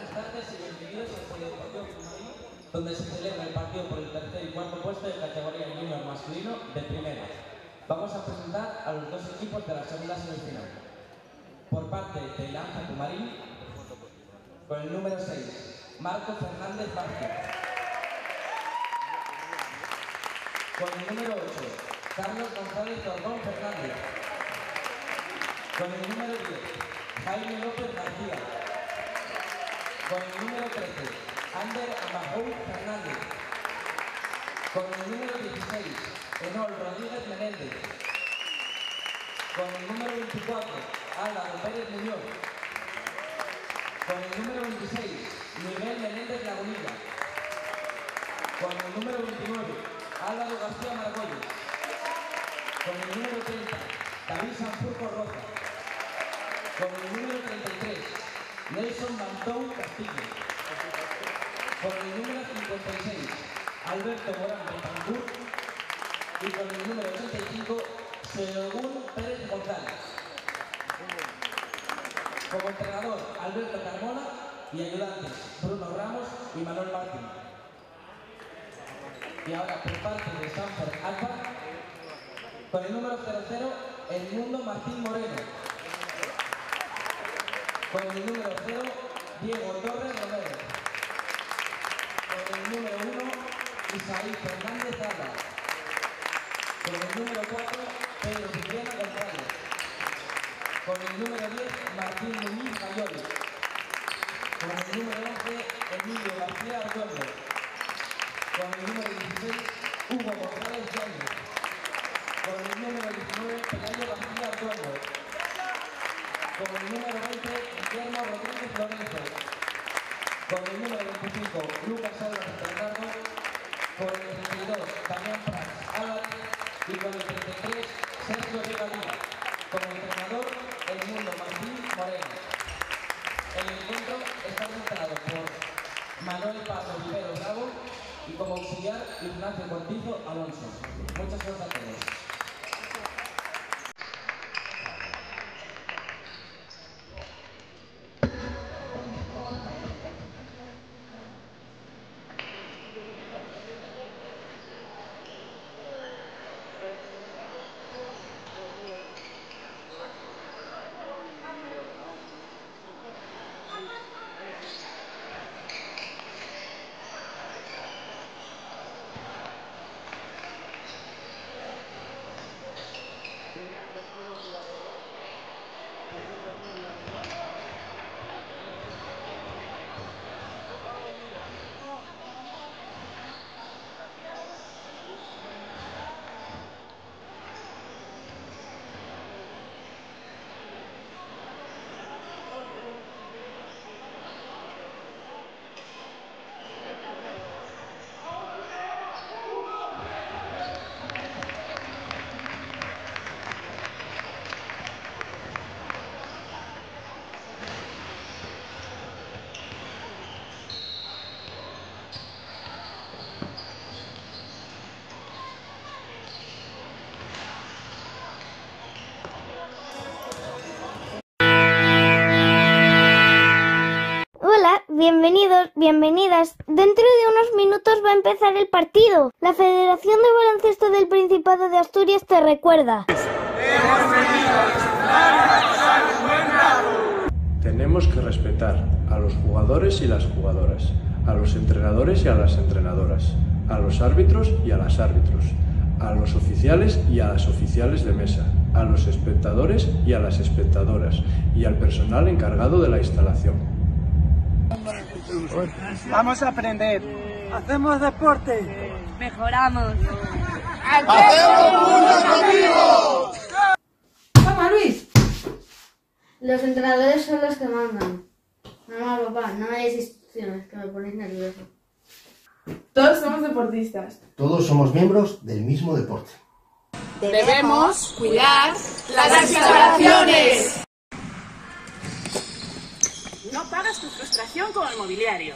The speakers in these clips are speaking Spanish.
buenas tardes y bienvenidos al Polideportivo Madrid, donde se celebra el partido por el tercer y cuarto puesto de categoría junior masculino de primera. Vamos a presentar a los dos equipos de la segunda semifinal. Por parte de Lanza Tumarín, con el número 6, Marco Fernández Vázquez. Con el número 8, Carlos González Tordón Fernández. Con el número 10, Jaime López García. Con el número 13, Ander Amahoud Fernández. Con el número 16, Enol Rodríguez Menéndez. Con el número 24, Álvaro Pérez Muñoz. Con el número 26, Miguel Menéndez Lagunilla. Con el número 29, Álvaro García Margolles. Con el número 30, David Sanfurco Roca. Con el número 33, Nelson Mantón Castillo. Con el número 56, Alberto Morán Betancourt. Y con el número 85, Según Pérez González. Como entrenador, Alberto Carmona, y ayudantes, Bruno Ramos y Manuel Martín. Y ahora, por parte de Sanford Alfa, con el número 00, Edmundo Martín Moreno. Con el número 0, Diego Torres Romero. Con el número 1, Isaí Fernández Alba. Con el número 4, Pedro Cipriano González. Con el número 10, Martín Muñiz Mayoli. Con el número 11, Emilio García Arduendo. Con el número 16, Hugo González Yáñez. Con el número 19, Pelayo García Arduendo. Con el número 20, Guillermo Rodríguez Lorenzo. Con el número 25, Lucas Álvarez Bernardo. Con el 32, Damián Prats Álvarez. Y con el 33, Sergio Regalía. Como entrenador, Edmundo Martín Moreno. El encuentro está presentado por Manuel Paso Rivero Bravo y como auxiliar Ignacio Cortizo Alonso. Muchas gracias a todos. Bienvenidos, bienvenidas. Dentro de unos minutos va a empezar el partido. La Federación de Baloncesto del Principado de Asturias te recuerda. Tenemos que respetar a los jugadores y las jugadoras, a los entrenadores y a las entrenadoras, a los árbitros y a las árbitros, a los oficiales y a las oficiales de mesa, a los espectadores y a las espectadoras, y al personal encargado de la instalación. Vamos a aprender. Hacemos deporte. Mejoramos. ¡Hacemos puntos conmigo! ¡Toma, Luis! Los entrenadores son los que mandan. Mamá, papá, no me deis instrucciones, que me ponéis nervioso. Todos somos deportistas. Todos somos miembros del mismo deporte. Debemos cuidar las instalaciones. No pagas tu frustración con el mobiliario.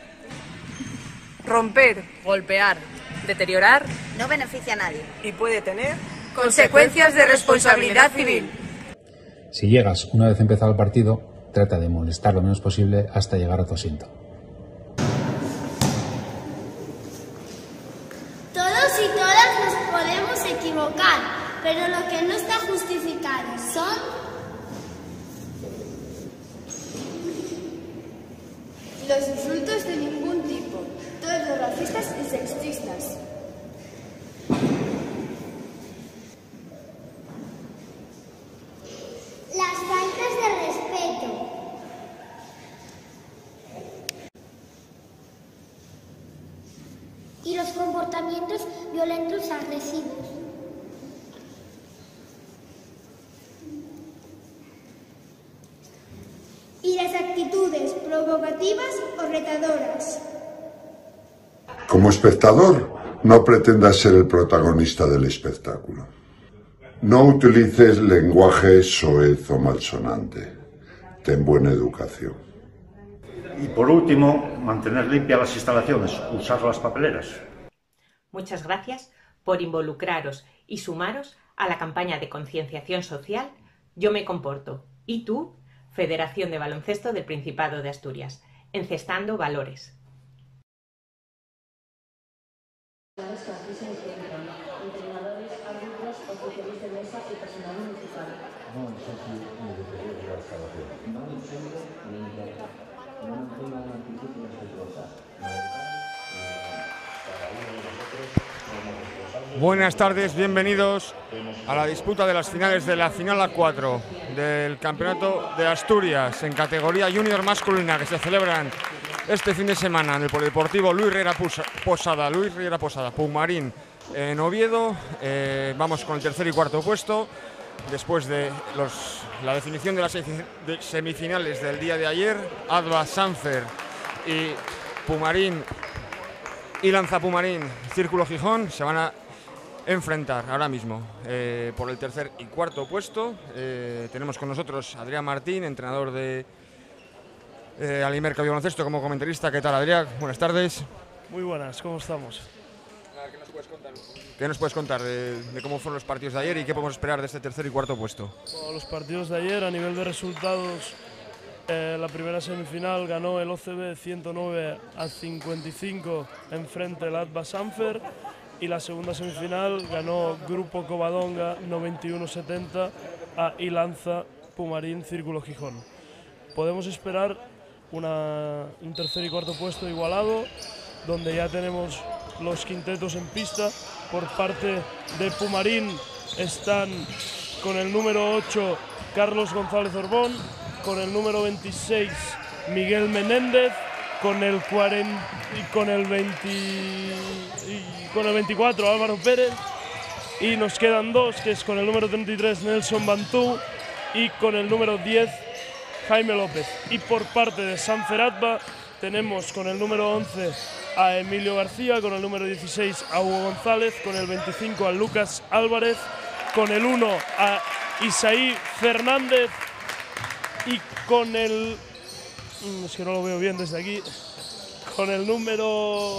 Romper, golpear, deteriorar no beneficia a nadie y puede tener consecuencias de responsabilidad civil. Si llegas una vez empezado el partido, trata de molestar lo menos posible hasta llegar a tu asiento. Todos y todas nos podemos equivocar, pero lo que no está justificado son los insultos de ningún tipo, todos los racistas y sexistas. las faltas de respeto. Y los comportamientos violentos agresivos. Y las actitudes provocativas o retadoras. Como espectador, no pretendas ser el protagonista del espectáculo. No utilices lenguaje soez o malsonante. Ten buena educación. Y por último, mantener limpias las instalaciones, usar las papeleras. Muchas gracias por involucraros y sumaros a la campaña de concienciación social Yo me comporto. ¿Y tú? Federación de Baloncesto del Principado de Asturias. Encestando valores. Buenas tardes, bienvenidos a la disputa de las finales de la final A4 del Campeonato de Asturias en categoría junior masculina que se celebran este fin de semana en el Polideportivo Luis Riera Posada, Pumarín en Oviedo. Vamos con el tercer y cuarto puesto después de la definición de las semifinales del día de ayer. Adva Sanfer y Pumarín y Lanza Pumarín Círculo Gijón se van a enfrentar ahora mismo por el tercer y cuarto puesto. Tenemos con nosotros a Adrián Martín, entrenador de Alimerca Baloncesto, como comentarista. ¿Qué tal, Adrián? Buenas tardes. Muy buenas, ¿cómo estamos? ¿Qué nos puedes contar de cómo fueron los partidos de ayer y qué podemos esperar de este tercer y cuarto puesto? Bueno, los partidos de ayer, a nivel de resultados, la primera semifinal ganó el OCB 109-55 en frente del Adva Sanfer, y la segunda semifinal ganó Grupo Covadonga 91-70 a Ilanza Pumarín Círculo Gijón. Podemos esperar un tercer y cuarto puesto igualado, donde ya tenemos los quintetos en pista. Por parte de Pumarín están con el número 8 Carlos González Orbón, con el número 26 Miguel Menéndez, con el 24 Álvaro Pérez, y nos quedan dos, que es con el número 33 Nelson Bantú y con el número 10 Jaime López. Y por parte de Sanfer Adva tenemos con el número 11 a Emilio García, con el número 16 a Hugo González, con el 25 a Lucas Álvarez, con el 1 a Isaí Fernández y con el... es que no lo veo bien desde aquí. Con el número...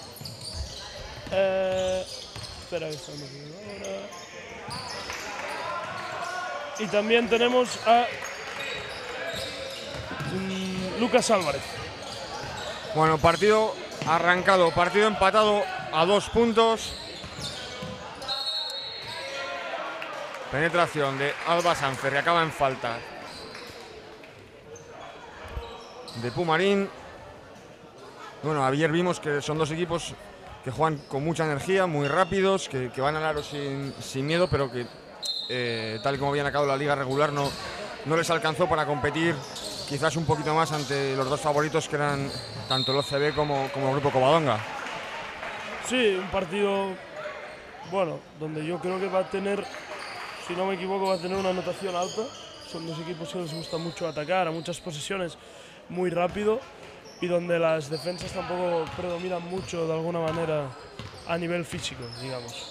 espera, que está ahora. Y también tenemos a Lucas Álvarez. Bueno, partido arrancado, partido empatado a 2 puntos. Penetración de Alba Sanfer, que acaba en falta de Pumarín. Bueno, ayer vimos que son dos equipos que juegan con mucha energía, muy rápidos, que van al aro sin miedo, pero que tal y como habían acabado la liga regular no les alcanzó para competir quizás un poquito más ante los dos favoritos, que eran tanto el OCB como el Grupo Covadonga. Sí, un partido, bueno, donde yo creo que va a tener, si no me equivoco, va a tener una anotación alta. Son dos equipos que les gusta mucho atacar, a muchas posesiones, muy rápido, y donde las defensas tampoco predominan mucho de alguna manera a nivel físico, digamos.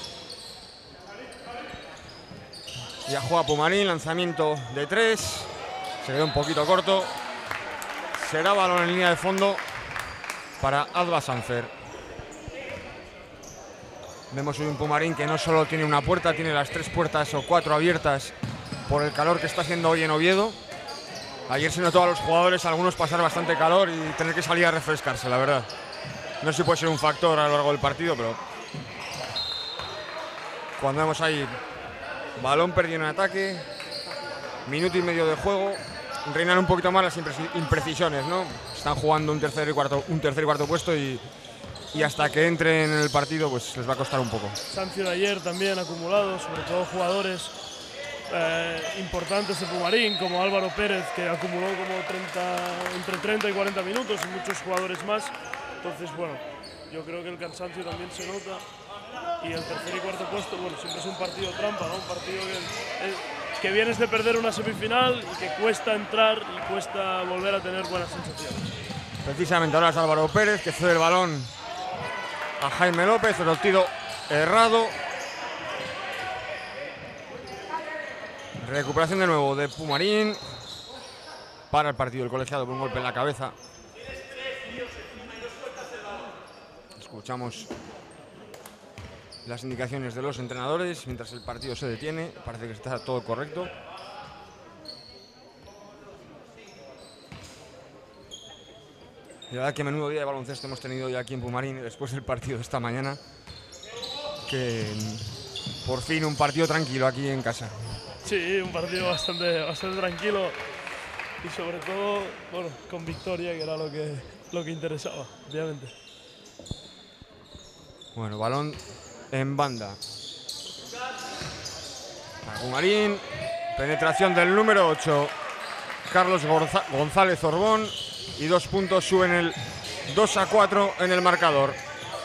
Ya juega Pumarín, lanzamiento de 3, se quedó un poquito corto. Será balón en línea de fondo para Adva Sanfer. Vemos hoy un Pumarín que no solo tiene una puerta, tiene las 3 puertas o 4 abiertas por el calor que está haciendo hoy en Oviedo. Ayer se notó a los jugadores, algunos pasar bastante calor y tener que salir a refrescarse, la verdad. No sé si puede ser un factor a lo largo del partido, pero cuando vemos ahí balón perdido en ataque, minuto y medio de juego, reinan un poquito más las imprecisiones, ¿no? Están jugando un tercer y cuarto puesto y hasta que entren en el partido pues les va a costar un poco. Sanción ayer también acumulado, sobre todo jugadores importantes de Pumarín, como Álvaro Pérez, que acumuló como entre 30 y 40 minutos, y muchos jugadores más. Entonces, bueno, yo creo que el cansancio también se nota. Y el tercer y cuarto puesto, bueno, siempre es un partido trampa, ¿no? Un partido que vienes de perder una semifinal y que cuesta entrar y cuesta volver a tener buenas sensaciones. Precisamente ahora es Álvaro Pérez, que cede el balón a Jaime López, otro tiro errado. Recuperación de nuevo de Pumarín. Para el partido el colegiado por un golpe en la cabeza. Escuchamos las indicaciones de los entrenadores mientras el partido se detiene. Parece que está todo correcto. Y la verdad que menudo día de baloncesto hemos tenido hoy aquí en Pumarín después del partido de esta mañana. Que por fin un partido tranquilo aquí en casa. Sí, un partido bastante tranquilo y sobre todo, bueno, con victoria, que era lo que interesaba, obviamente. Bueno, balón en banda. Para Pumarín, penetración del número 8, Carlos González Orbón, y 2 puntos, suben el 2-4 en el marcador.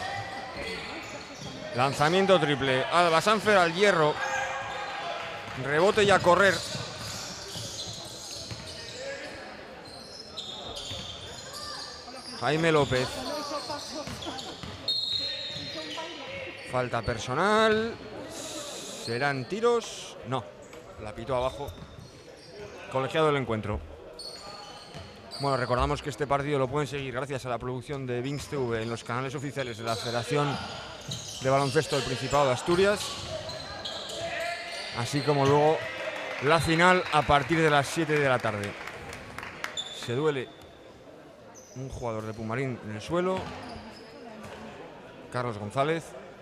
Lanzamiento triple, Alba Sanfer al hierro. Rebote y a correr. Jaime López. Falta personal. ¿Serán tiros? No. La pitó abajo. Colegiado del encuentro. Bueno, recordamos que este partido lo pueden seguir gracias a la producción de Vinx TV en los canales oficiales de la Federación de Baloncesto del Principado de Asturias. Así como luego la final a partir de las 7 de la tarde. Se duele un jugador de Pumarín en el suelo. Carlos González.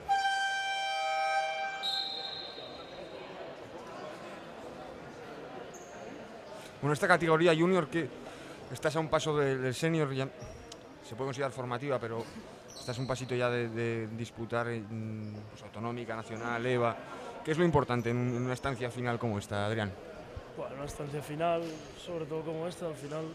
Bueno, esta categoría junior, que estás a un paso del senior, ya se puede considerar formativa, pero estás un pasito ya de disputar pues, autonómica, nacional, EVA. ¿Qué es lo importante en una estancia final como esta, Adrián? Bueno, una estancia final, sobre todo como esta, al final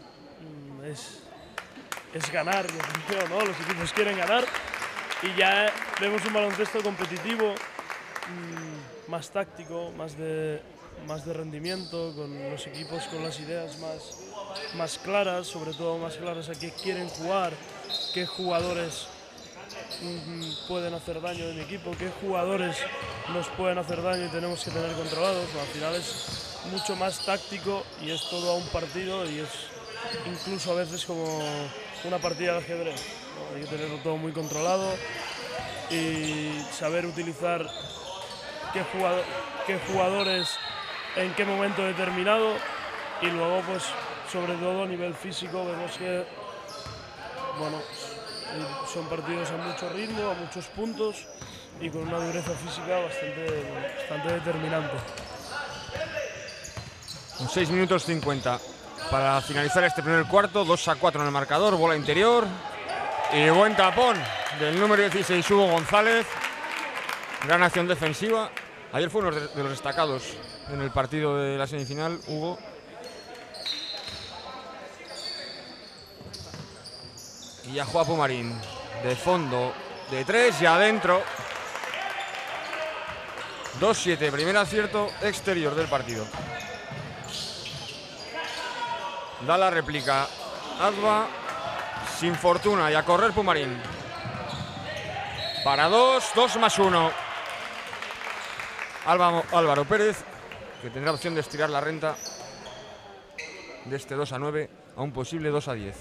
es ganar, yo creo, ¿no? Los equipos quieren ganar y ya vemos un baloncesto competitivo, más táctico, más de rendimiento, con los equipos con las ideas más claras, sobre todo más claras a qué quieren jugar, qué jugadores pueden hacer daño en mi equipo, qué jugadores nos pueden hacer daño y tenemos que tener controlados. Al final es mucho más táctico y es todo a un partido y es incluso a veces como una partida de ajedrez, ¿no? Hay que tenerlo todo muy controlado y saber utilizar qué jugadores en qué momento determinado, y luego pues sobre todo a nivel físico vemos que bueno, son partidos a mucho ritmo, a muchos puntos y con una dureza física bastante determinante. Con 6 minutos 50 para finalizar este primer cuarto, 2-4 en el marcador, bola interior y buen tapón del número 16, Hugo González. Gran acción defensiva. Ayer fue uno de los destacados en el partido de la semifinal, Hugo. Y ya juega Pumarín, de fondo, de 3 y adentro. 2-7, primer acierto exterior del partido. Da la réplica Adva, sin fortuna, y a correr Pumarín. Para 2 más 1. Álvaro Pérez, que tendrá opción de estirar la renta de este 2-9 a un posible 2-10.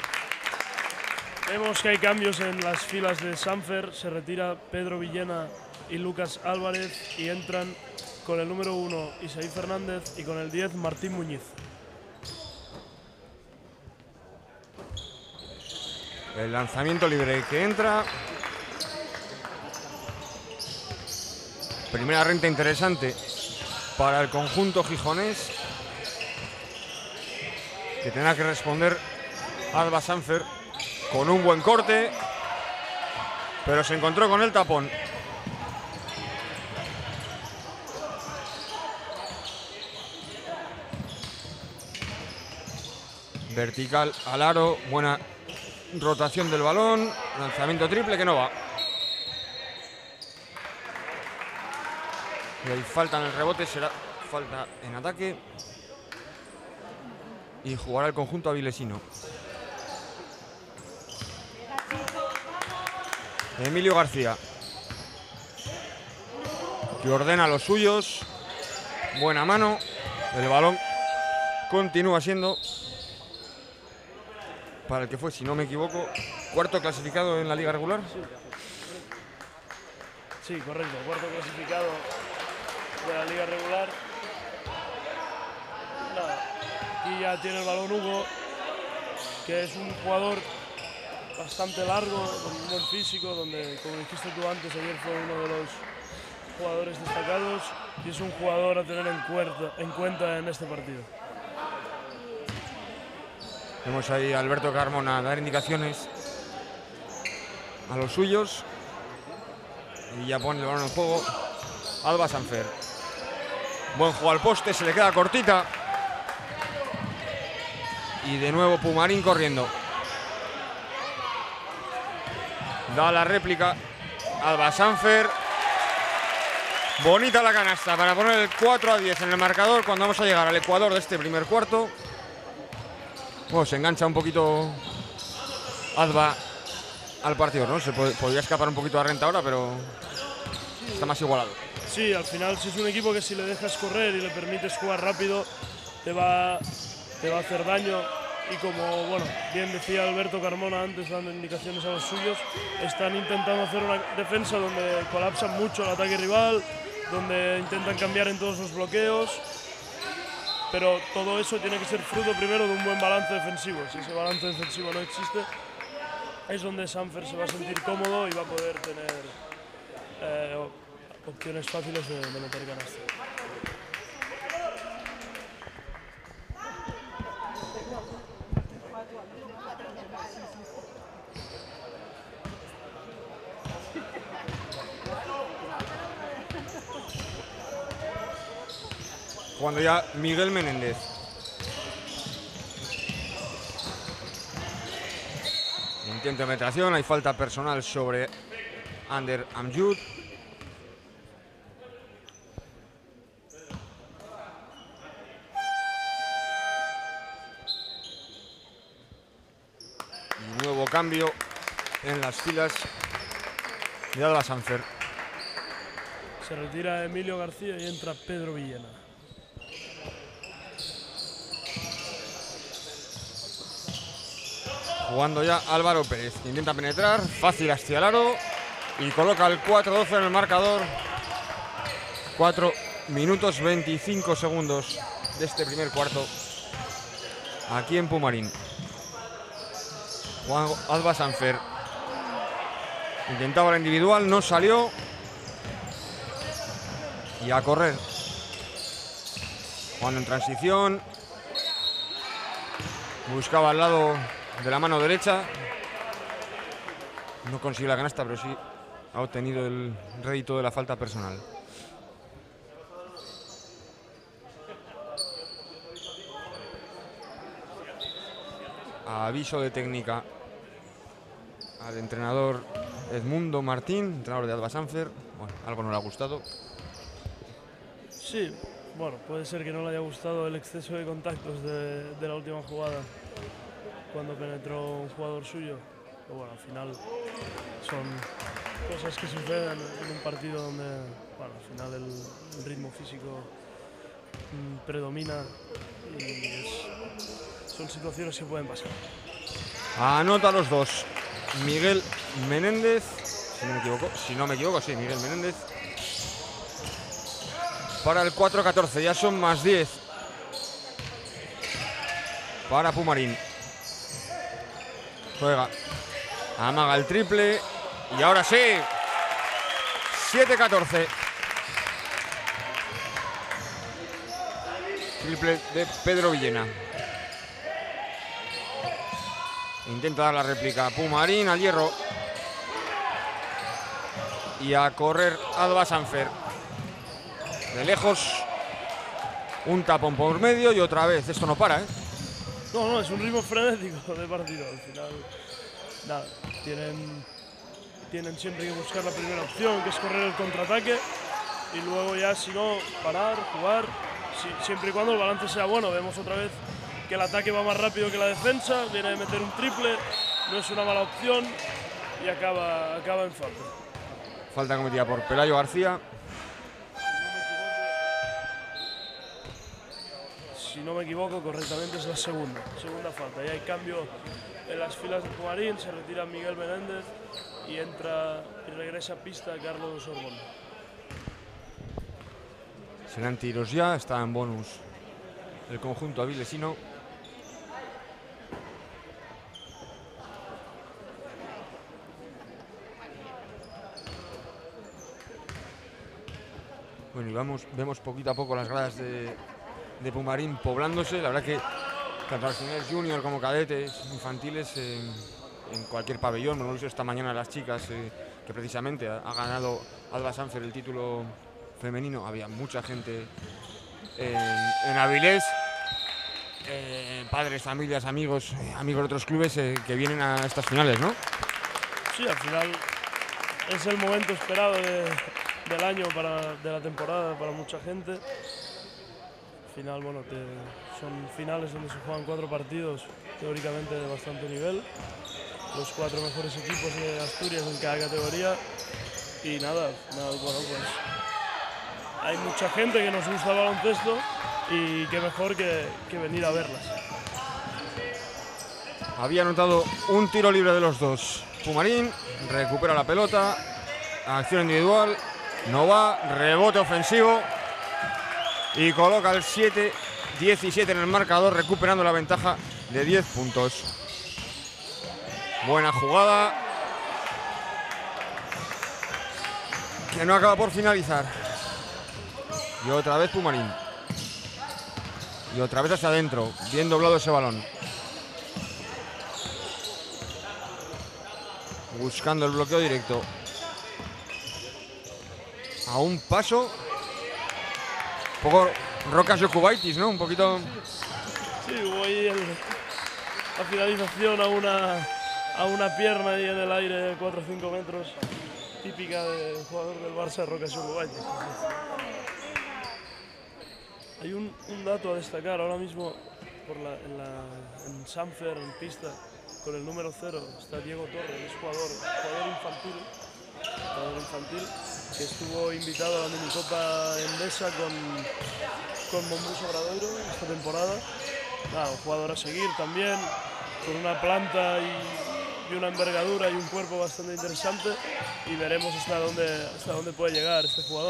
Vemos que hay cambios en las filas de Sanfer. Se retira Pedro Villena y Lucas Álvarez, y entran con el número 1 Isaí Fernández y con el 10 Martín Muñiz. El lanzamiento libre que entra. Primera renta interesante para el conjunto gijonés, que tendrá que responder Alba Sanfer con un buen corte, pero se encontró con el tapón. Vertical al aro, buena rotación del balón, lanzamiento triple que no va. Y hay falta en el rebote, será falta en ataque. Y jugará el conjunto avilesino. Emilio García, que ordena a los suyos. Buena mano. El balón continúa siendo para el que fue, si no me equivoco, cuarto clasificado en la liga regular. Sí, correcto, cuarto clasificado de la liga regular. Aquí ya tiene el balón Hugo, que es un jugador bastante largo, con un buen físico, donde, como dijiste tú antes, ayer fue uno de los jugadores destacados y es un jugador a tener en cuenta en este partido. Vemos ahí a Alberto Carmona dar indicaciones a los suyos y ya pone el balón en juego Alba Sanfer. Buen juego al poste, se le queda cortita. Y de nuevo Pumarín corriendo. Da la réplica Alba Sanfer. Bonita la canasta para poner el 4-10 en el marcador cuando vamos a llegar al ecuador de este primer cuarto. Bueno, se engancha un poquito Alba al partido, ¿no? Se podría escapar un poquito a renta ahora, pero está más igualado. Sí, al final si es un equipo que si le dejas correr y le permites jugar rápido, te va a hacer daño. Y como, bueno, bien decía Alberto Carmona antes dando indicaciones a los suyos, están intentando hacer una defensa donde colapsan mucho el ataque rival, donde intentan cambiar en todos los bloqueos, pero todo eso tiene que ser fruto primero de un buen balance defensivo. Si ese balance defensivo no existe, es donde Sanfer se va a sentir cómodo y va a poder tener opciones fáciles de meter canasta. Cuando ya Miguel Menéndez. Intento de penetración, hay falta personal sobre Ander Amjud. Y nuevo cambio en las filas de Alba Sanfer. Se retira Emilio García y entra Pedro Villena. Jugando ya Álvaro Pérez, que intenta penetrar, fácil hacia el aro y coloca el 4-12 en el marcador. 4 minutos 25 segundos de este primer cuarto aquí en Pumarín. Juan Alba Sanfer intentaba la individual, no salió. Y a correr. Jugando en transición. Buscaba al lado de la mano derecha. No consiguió la canasta, pero sí ha obtenido el rédito de la falta personal. Aviso de técnica al entrenador Edmundo Martín, entrenador de Alba Sanfer. Bueno, algo no le ha gustado. Sí, bueno, puede ser que no le haya gustado el exceso de contactos de la última jugada cuando penetró un jugador suyo. Pero bueno, al final son cosas que suceden en un partido donde, bueno, al final el ritmo físico predomina y son situaciones que pueden pasar. Anota los dos Miguel Menéndez si no me equivoco, sí, Miguel Menéndez. Para el 4-14, ya son más 10. Para Pumarín. Juega. Amaga el triple. Y ahora sí. 7-14. Triple de Pedro Villena. Intenta dar la réplica Pumarín al hierro. Y a correr Alba Sanfer. De lejos. Un tapón por medio y otra vez. Esto no para, ¿eh? No, es un ritmo frenético de partido. Al final, nada, tienen siempre que buscar la primera opción, que es correr el contraataque. Y luego ya, si no, parar, jugar. Siempre y cuando el balance sea bueno. Vemos otra vez que el ataque va más rápido que la defensa. Viene de meter un triple. No es una mala opción. Y acaba en falta. Falta cometida por Pelayo García. Si no me equivoco, correctamente es la segunda falta. Ya hay cambio en las filas de Pumarín, se retira Miguel Menéndez y entra y regresa a pista Carlos Orbón. Serán tiros ya, está en bonus el conjunto avilesino. Bueno, y vemos poquito a poco las gradas de Pumarín poblándose. La verdad que tanto las finales junior como cadetes, infantiles, en cualquier pabellón. Hemos visto esta mañana las chicas que precisamente ha ganado Alba Sanfer el título femenino. Había mucha gente en Avilés, padres, familias, amigos de otros clubes que vienen a estas finales, ¿no? Sí, al final es el momento esperado del año, de la temporada para mucha gente. Al final, bueno, son finales donde se juegan 4 partidos teóricamente de bastante nivel, los 4 mejores equipos de Asturias en cada categoría. Y nada, bueno, pues hay mucha gente que nos gusta el baloncesto y qué mejor que venir a verlas. Había anotado un tiro libre de los dos. Pumarín recupera la pelota, acción individual, no va, rebote ofensivo y coloca el 7-17 en el marcador, recuperando la ventaja de 10 puntos. Buena jugada que no acaba por finalizar. Y otra vez Pumarín. Y otra vez hacia adentro, bien doblado ese balón. Buscando el bloqueo directo. A un paso. Un poco Rocas Jokubaitis, ¿no? Un poquito. Sí, hubo ahí la finalización a una pierna ahí en el aire de 4 o 5 metros. Típica del jugador del Barça, Rocas Jokubaitis. Hay un dato a destacar ahora mismo en Sanfer, en pista, con el número 0, está Diego Torres, es jugador infantil, que estuvo invitado a la minicopa Endesa con Mombus Obradoiro esta temporada. Nada, un jugador a seguir también, con una planta y una envergadura y un cuerpo bastante interesante, y veremos hasta dónde puede llegar este jugador.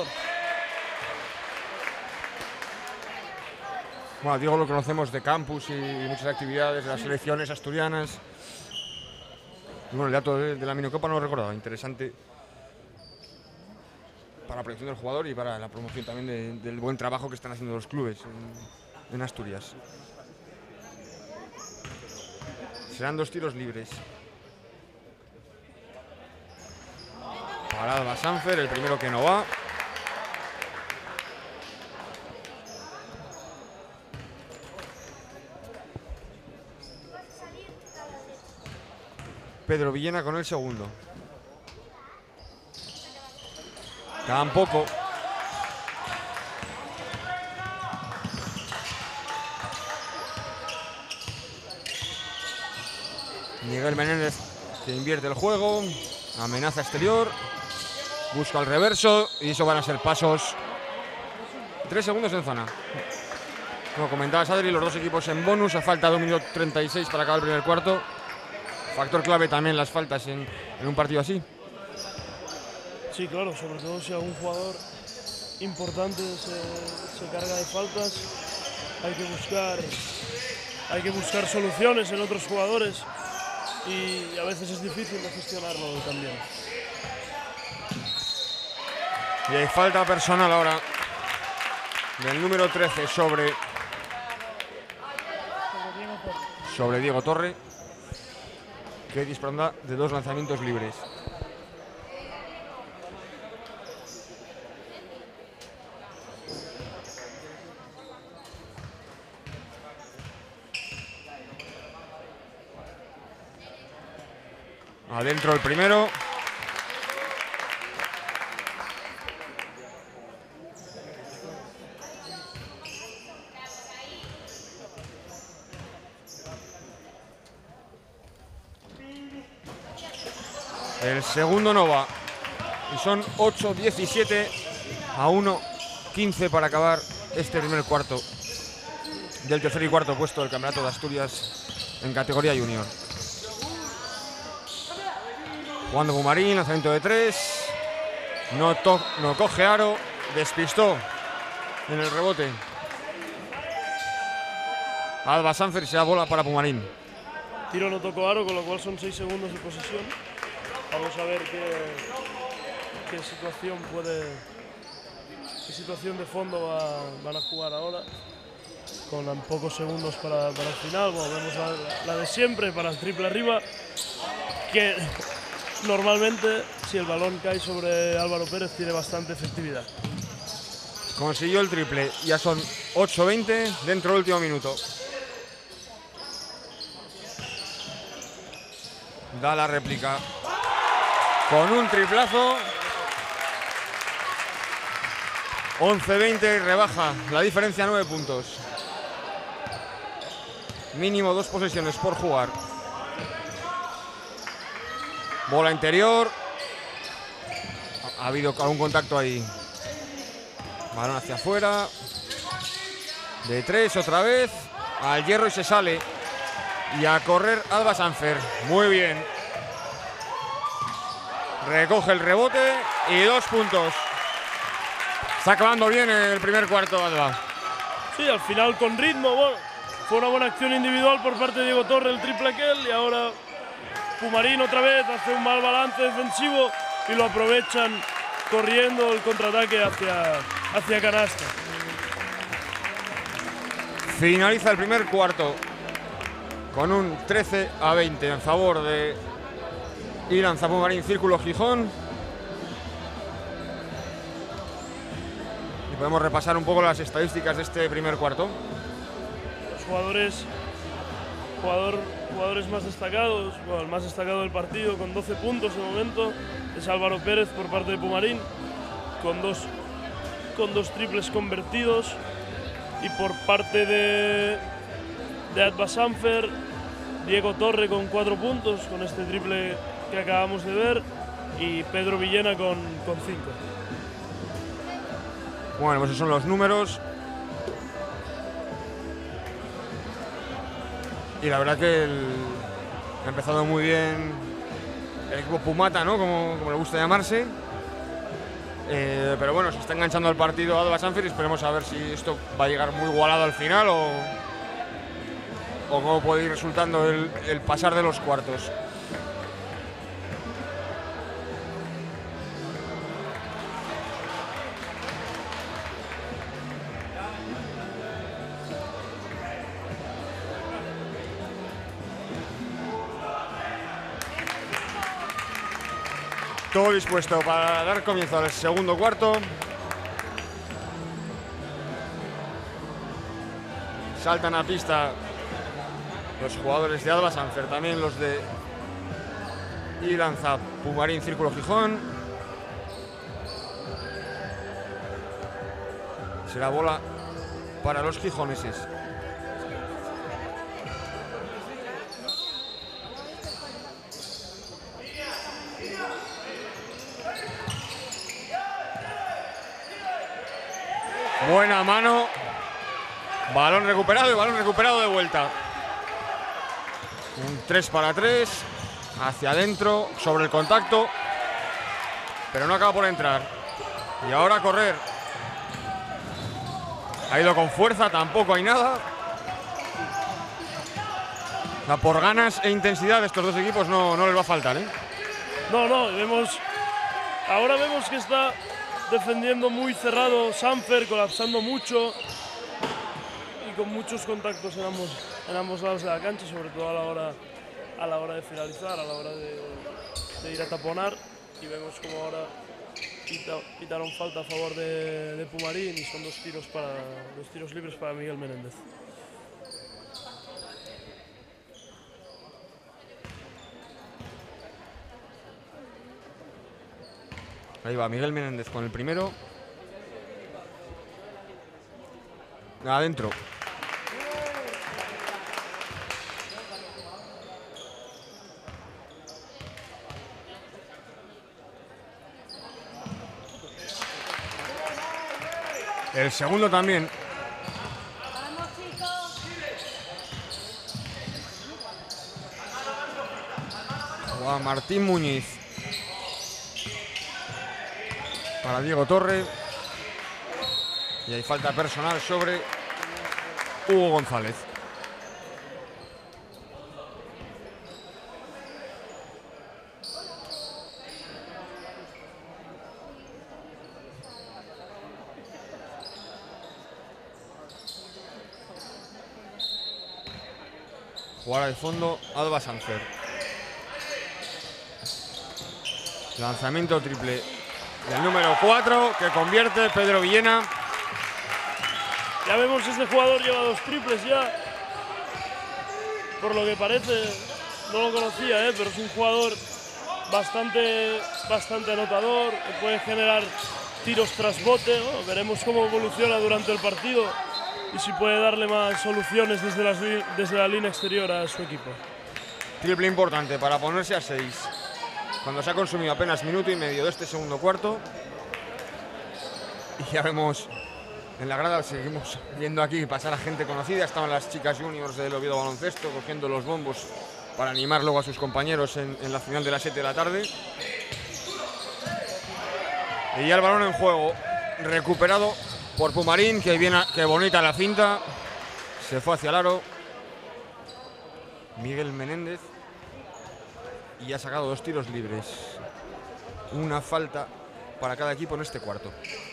Bueno, Diego lo conocemos de campus y muchas actividades de las selecciones asturianas. Y bueno, el dato de la minicopa no lo recordaba, interesante para la proyección del jugador y para la promoción también del buen trabajo que están haciendo los clubes en Asturias. Serán 2 tiros libres. Para Alba Sanfer, el primero que no va. Pedro Villena con el segundo. Tampoco. Miguel Menéndez, que invierte el juego. Amenaza exterior. Busca el reverso. Y eso van a ser pasos. 3 segundos en zona. Como comentabas, Adri, los dos equipos en bonus. A falta de 1 minuto 36 para acabar el primer cuarto. Factor clave también las faltas en un partido así. Sí, claro, sobre todo si algún jugador importante se carga de faltas, hay que buscar soluciones en otros jugadores y a veces es difícil de gestionarlo también. Y hay falta personal ahora del número 13 sobre Diego Torre, que dispondrá de 2 lanzamientos libres. Adentro el primero. El segundo no va. Y son 8-17 a 1-15 para acabar este primer cuarto del tercer y cuarto puesto del Campeonato de Asturias en categoría junior. Jugando Pumarín, lanzamiento de 3. No coge aro. Despistó en el rebote Alba Sanfer y se da bola para Pumarín. Tiro no tocó aro, con lo cual son 6 segundos de posesión. Vamos a ver qué situación de fondo van a jugar ahora. Con pocos segundos para el final. Bueno, vemos la de siempre para el triple arriba. Que normalmente, si el balón cae sobre Álvaro Pérez, tiene bastante efectividad. Consiguió el triple. Ya son 8-20 dentro del último minuto. Da la réplica con un triplazo. 11-20 y rebaja la diferencia a 9 puntos. Mínimo 2 posesiones por jugar. Bola interior. Ha habido algún contacto ahí. Balón hacia afuera. De 3 otra vez. Al hierro y se sale. Y a correr Alba Sanfer. Muy bien. Recoge el rebote y 2 puntos. Está acabando bien el primer cuarto, Alba. Sí, al final con ritmo. Bueno, fue una buena acción individual por parte de Diego Torre, el triple aquel. Y ahora Pumarín otra vez hace un mal balance defensivo y lo aprovechan corriendo el contraataque hacia canasta. Finaliza el primer cuarto con un 13-20 en favor de Ilanza Pumarín Círculo Gijón. Y podemos repasar un poco las estadísticas de este primer cuarto. Los jugadores más destacados, bueno, el más destacado del partido con 12 puntos de momento es Álvaro Pérez por parte de Pumarín, con dos triples convertidos, y por parte de Alba Sanfer, Diego Torre con 4 puntos, con este triple que acabamos de ver, y Pedro Villena con 5. Bueno, pues esos son los números. Y la verdad que ha empezado muy bien el equipo Pumata, ¿no? Como le gusta llamarse. Pero bueno, se está enganchando al partido Alba Sanfer y esperemos a ver si esto va a llegar muy igualado al final o cómo puede ir resultando el pasar de los cuartos. Todo dispuesto para dar comienzo al segundo cuarto. Saltan a pista los jugadores de Alba Sanfer, también los de Ilanza Pumarín Círculo Gijón. Será bola para los gijoneses. Buena mano. Balón recuperado y balón recuperado de vuelta. Un 3 para 3. Hacia adentro, sobre el contacto. pero no acaba por entrar. Y ahora a correr. Ha ido con fuerza, tampoco hay nada. O sea, por ganas e intensidad de estos dos equipos no les va a faltar, ¿eh? No, ahora vemos que está defendiendo muy cerrado Sanfer, colapsando mucho y con muchos contactos en ambos lados de la cancha, sobre todo a la hora de finalizar, a la hora de ir a taponar. Y vemos como ahora pitaron falta a favor de Pumarín y son dos tiros libres para Miguel Menéndez. Ahí va Miguel Menéndez con el primero. Adentro. El segundo también. Juan Martín Muñiz. Para Diego Torre. Y hay falta personal sobre Hugo González. Jugada de fondo, Alba Sanfer. Lanzamiento triple del número 4 que convierte Pedro Villena. Ya vemos, este jugador lleva 2 triples ya. Por lo que parece, no lo conocía, pero es un jugador bastante anotador, que puede generar tiros tras bote, ¿no? Veremos cómo evoluciona durante el partido y si puede darle más soluciones desde la línea exterior a su equipo. Triple importante para ponerse a 6. Cuando se ha consumido apenas minuto y medio de este segundo cuarto. Y ya vemos en la grada, seguimos viendo aquí pasar a gente conocida. Estaban las chicas juniors del Oviedo Baloncesto cogiendo los bombos para animar luego a sus compañeros en la final de las 7 de la tarde. Y ya el balón en juego, recuperado por Pumarín, que bonita la finta. Se fue hacia el aro. Miguel Menéndez. Y ha sacado 2 tiros libres. Una falta para cada equipo en este cuarto.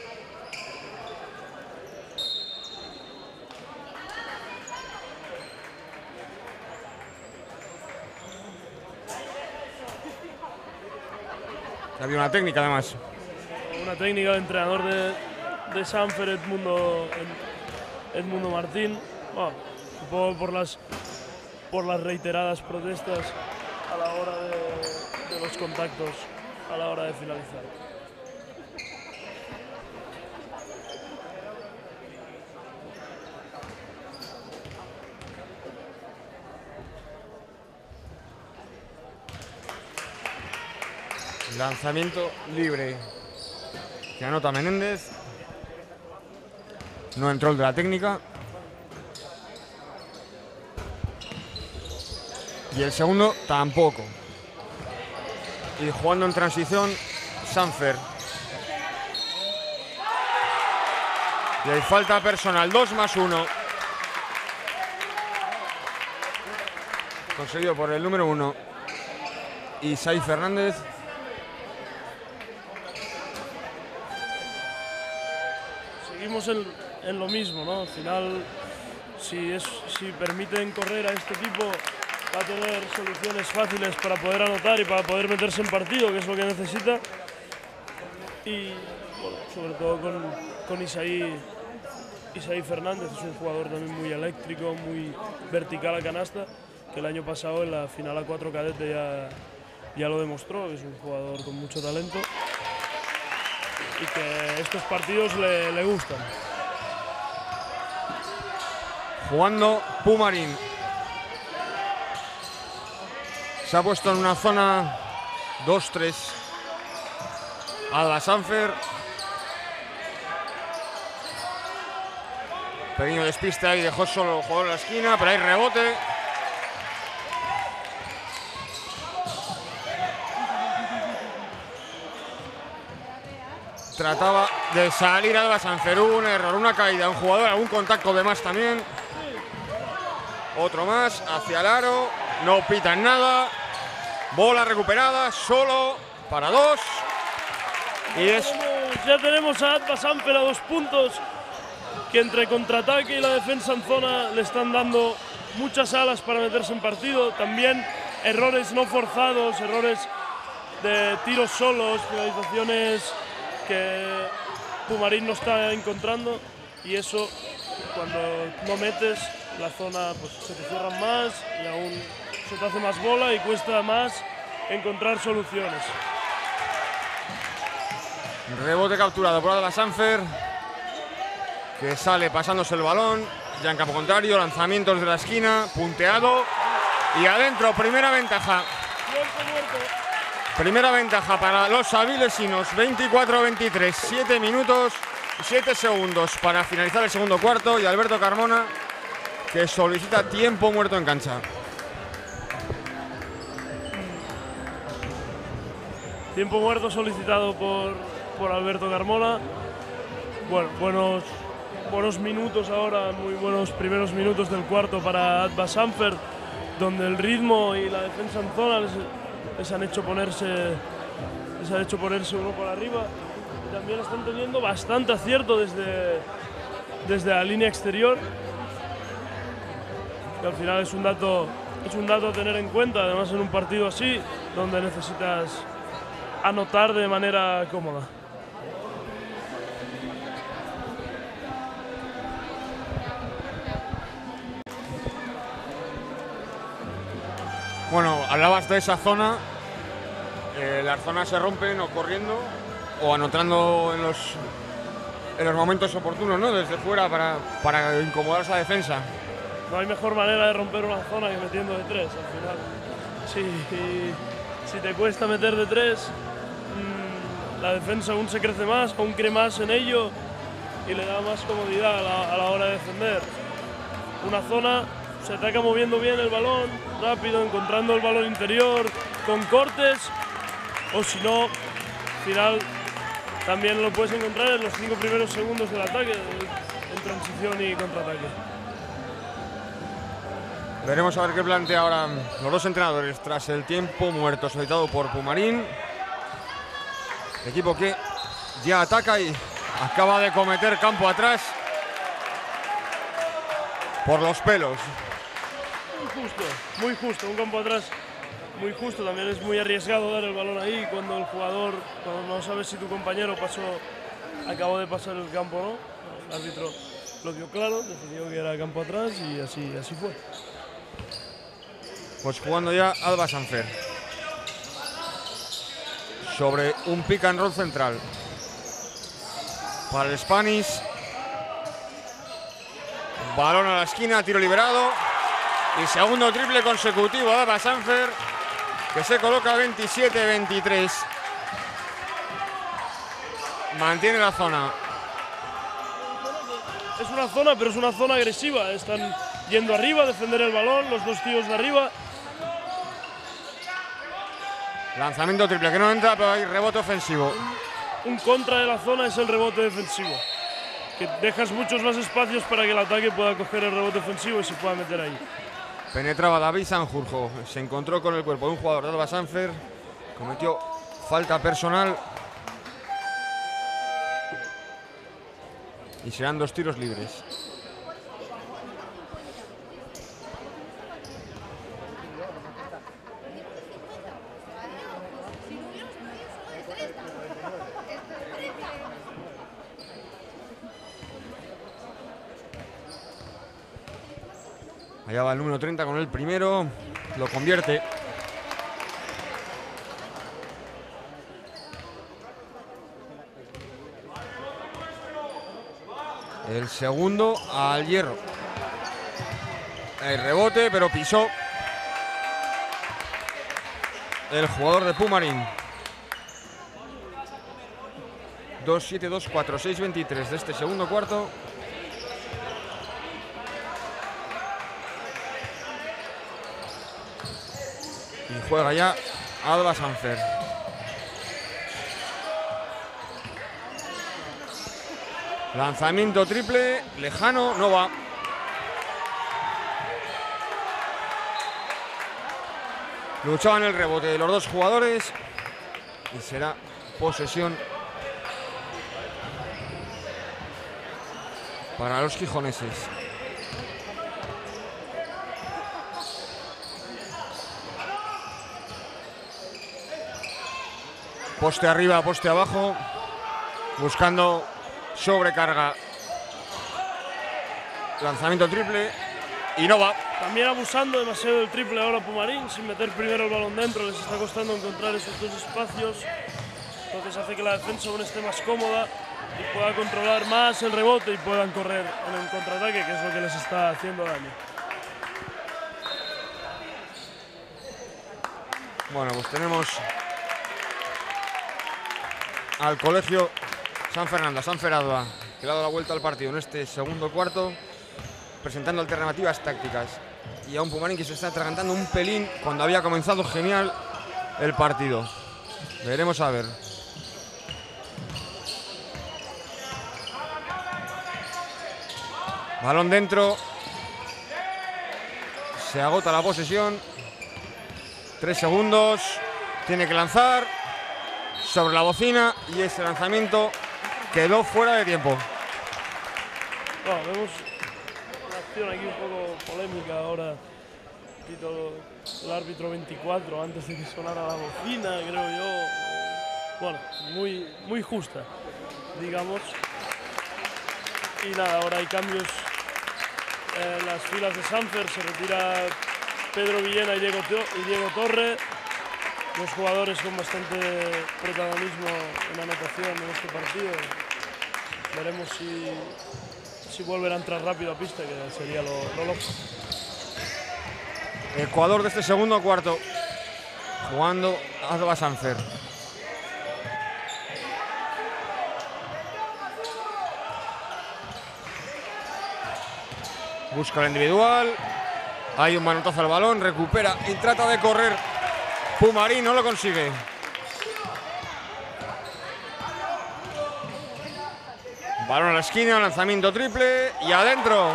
Había una técnica además. Una técnica del entrenador de Sanfer, Edmundo Martín. Bueno, supongo por las reiteradas protestas a la hora de los contactos, a la hora de finalizar. Lanzamiento libre que anota Menéndez. No entró el de la técnica. Y el segundo tampoco. Y jugando en transición, Sanfer. Y hay falta personal, 2+1. Conseguido por el número 1, Isaí Fernández. Seguimos en lo mismo, ¿no? Al final, si permiten correr a este equipo, va a tener soluciones fáciles para poder anotar y para poder meterse en partido, que es lo que necesita. Y bueno, sobre todo con Isaí Fernández, es un jugador también muy eléctrico, muy vertical a canasta, que el año pasado en la final A4 cadete ya lo demostró, que es un jugador con mucho talento y que estos partidos le gustan. Jugando Pumarín. Se ha puesto en una zona 2-3 Alba Sanfer. Pequeño despiste ahí, dejó solo el jugador en la esquina, pero hay rebote. Trataba de salir Alba Sanfer. Un error, una caída, un jugador, algún contacto de más también. Otro más hacia el aro. No pitan nada. Bola recuperada, solo para 2. Y ya tenemos a Alba Sanfer a 2 puntos, que entre contraataque y la defensa en zona le están dando muchas alas para meterse en partido. También errores no forzados, errores de tiros solos, finalizaciones que Pumarín no está encontrando, y eso, cuando no metes, la zona pues se te cierran más y aún se te hace más bola y cuesta más encontrar soluciones. Rebote capturado por Alba Sanfer, que sale pasándose el balón, ya en campo contrario, lanzamientos de la esquina, punteado y adentro, primera ventaja. Primera ventaja para los avilesinos, 24-23, 7 minutos y 7 segundos para finalizar el segundo cuarto, y Alberto Carmona, que solicita tiempo muerto en cancha. Tiempo muerto solicitado por Alberto Carmona. Bueno, buenos minutos ahora, muy buenos primeros minutos del cuarto para Alba Sanfer, donde el ritmo y la defensa en zona les han hecho ponerse uno por arriba. Y también están teniendo bastante acierto desde la línea exterior, que al final es un dato a tener en cuenta, además en un partido así, donde necesitas anotar de manera cómoda. Bueno, hablabas de esa zona. Las zonas se rompen o corriendo o anotando en los momentos oportunos, ¿no? Desde fuera para incomodar esa defensa. No hay mejor manera de romper una zona que metiendo de 3 al final. Si te cuesta meter de 3, la defensa aún se crece más, aún cree más en ello y le da más comodidad a la hora de defender. Una zona se ataca moviendo bien el balón, rápido, encontrando el balón interior, con cortes, o si no, al final también lo puedes encontrar en los 5 primeros segundos del ataque, en transición y contraataque. Veremos a ver qué plantea ahora los dos entrenadores tras el tiempo muerto solicitado por Pumarín. Equipo que ya ataca y acaba de cometer campo atrás por los pelos. Muy justo, un campo atrás muy justo. También es muy arriesgado dar el balón ahí cuando no sabes si tu compañero acabó de pasar el campo o no. El árbitro lo dio claro, decidió que era campo atrás y así fue. Pues jugando ya Alba Sanfer sobre un pick and roll central para el Spanish. Balón a la esquina, tiro liberado y segundo triple consecutivo de Alba Sanfer, que se coloca 27-23. Mantiene la zona. Es una zona, pero es una zona agresiva. Están yendo arriba a defender el balón, los dos tíos de arriba. Lanzamiento triple que no entra, pero hay rebote ofensivo. Un contra de la zona es el rebote defensivo, que dejas muchos más espacios para que el ataque pueda coger el rebote ofensivo y se pueda meter ahí. Penetraba David Sanjurjo, se encontró con el cuerpo de un jugador de Alba Sanfer, cometió falta personal y serán 2 tiros libres. Allá va el número 30 con el primero, lo convierte. El segundo al hierro. El rebote, pero pisó el jugador de Pumarín. 2-7, 2-4, 6-23 de este segundo cuarto. Y juega ya Alba Sanfer. Lanzamiento triple, lejano, no va. Luchaban el rebote de los dos jugadores y será posesión para los gijoneses. Poste arriba, poste abajo, buscando sobrecarga. Lanzamiento triple y no va. También abusando demasiado del triple ahora Pumarín, sin meter primero el balón dentro, les está costando encontrar esos dos espacios. Entonces hace que la defensa aún esté más cómoda y pueda controlar más el rebote y puedan correr en el contraataque, que es lo que les está haciendo daño. Bueno, pues tenemos al colegio San Fernando, San Feradua, que le ha dado la vuelta al partido en este segundo cuarto, presentando alternativas tácticas. Y a un Pumarín que se está atragantando un pelín cuando había comenzado genial el partido. Veremos a ver. Balón dentro. Se agota la posesión. 3 segundos. Tiene que lanzar sobre la bocina y ese lanzamiento quedó fuera de tiempo. Bueno, vemos una acción aquí un poco polémica ahora. Pito el árbitro 24 antes de que sonara la bocina, creo yo. Bueno, muy justa, digamos. Y nada, ahora hay cambios en las filas de Sanfer. Se retira Pedro Villena y Diego Torre. Dos jugadores con bastante protagonismo en anotación en este partido. Veremos si vuelven a entrar rápido a pista, que sería lo lógico. Ecuador de este segundo cuarto, jugando Alba Sanfer. Busca el individual. Hay un manotazo al balón, recupera y trata de correr. Pumarín no lo consigue. Balón a la esquina, lanzamiento triple y adentro.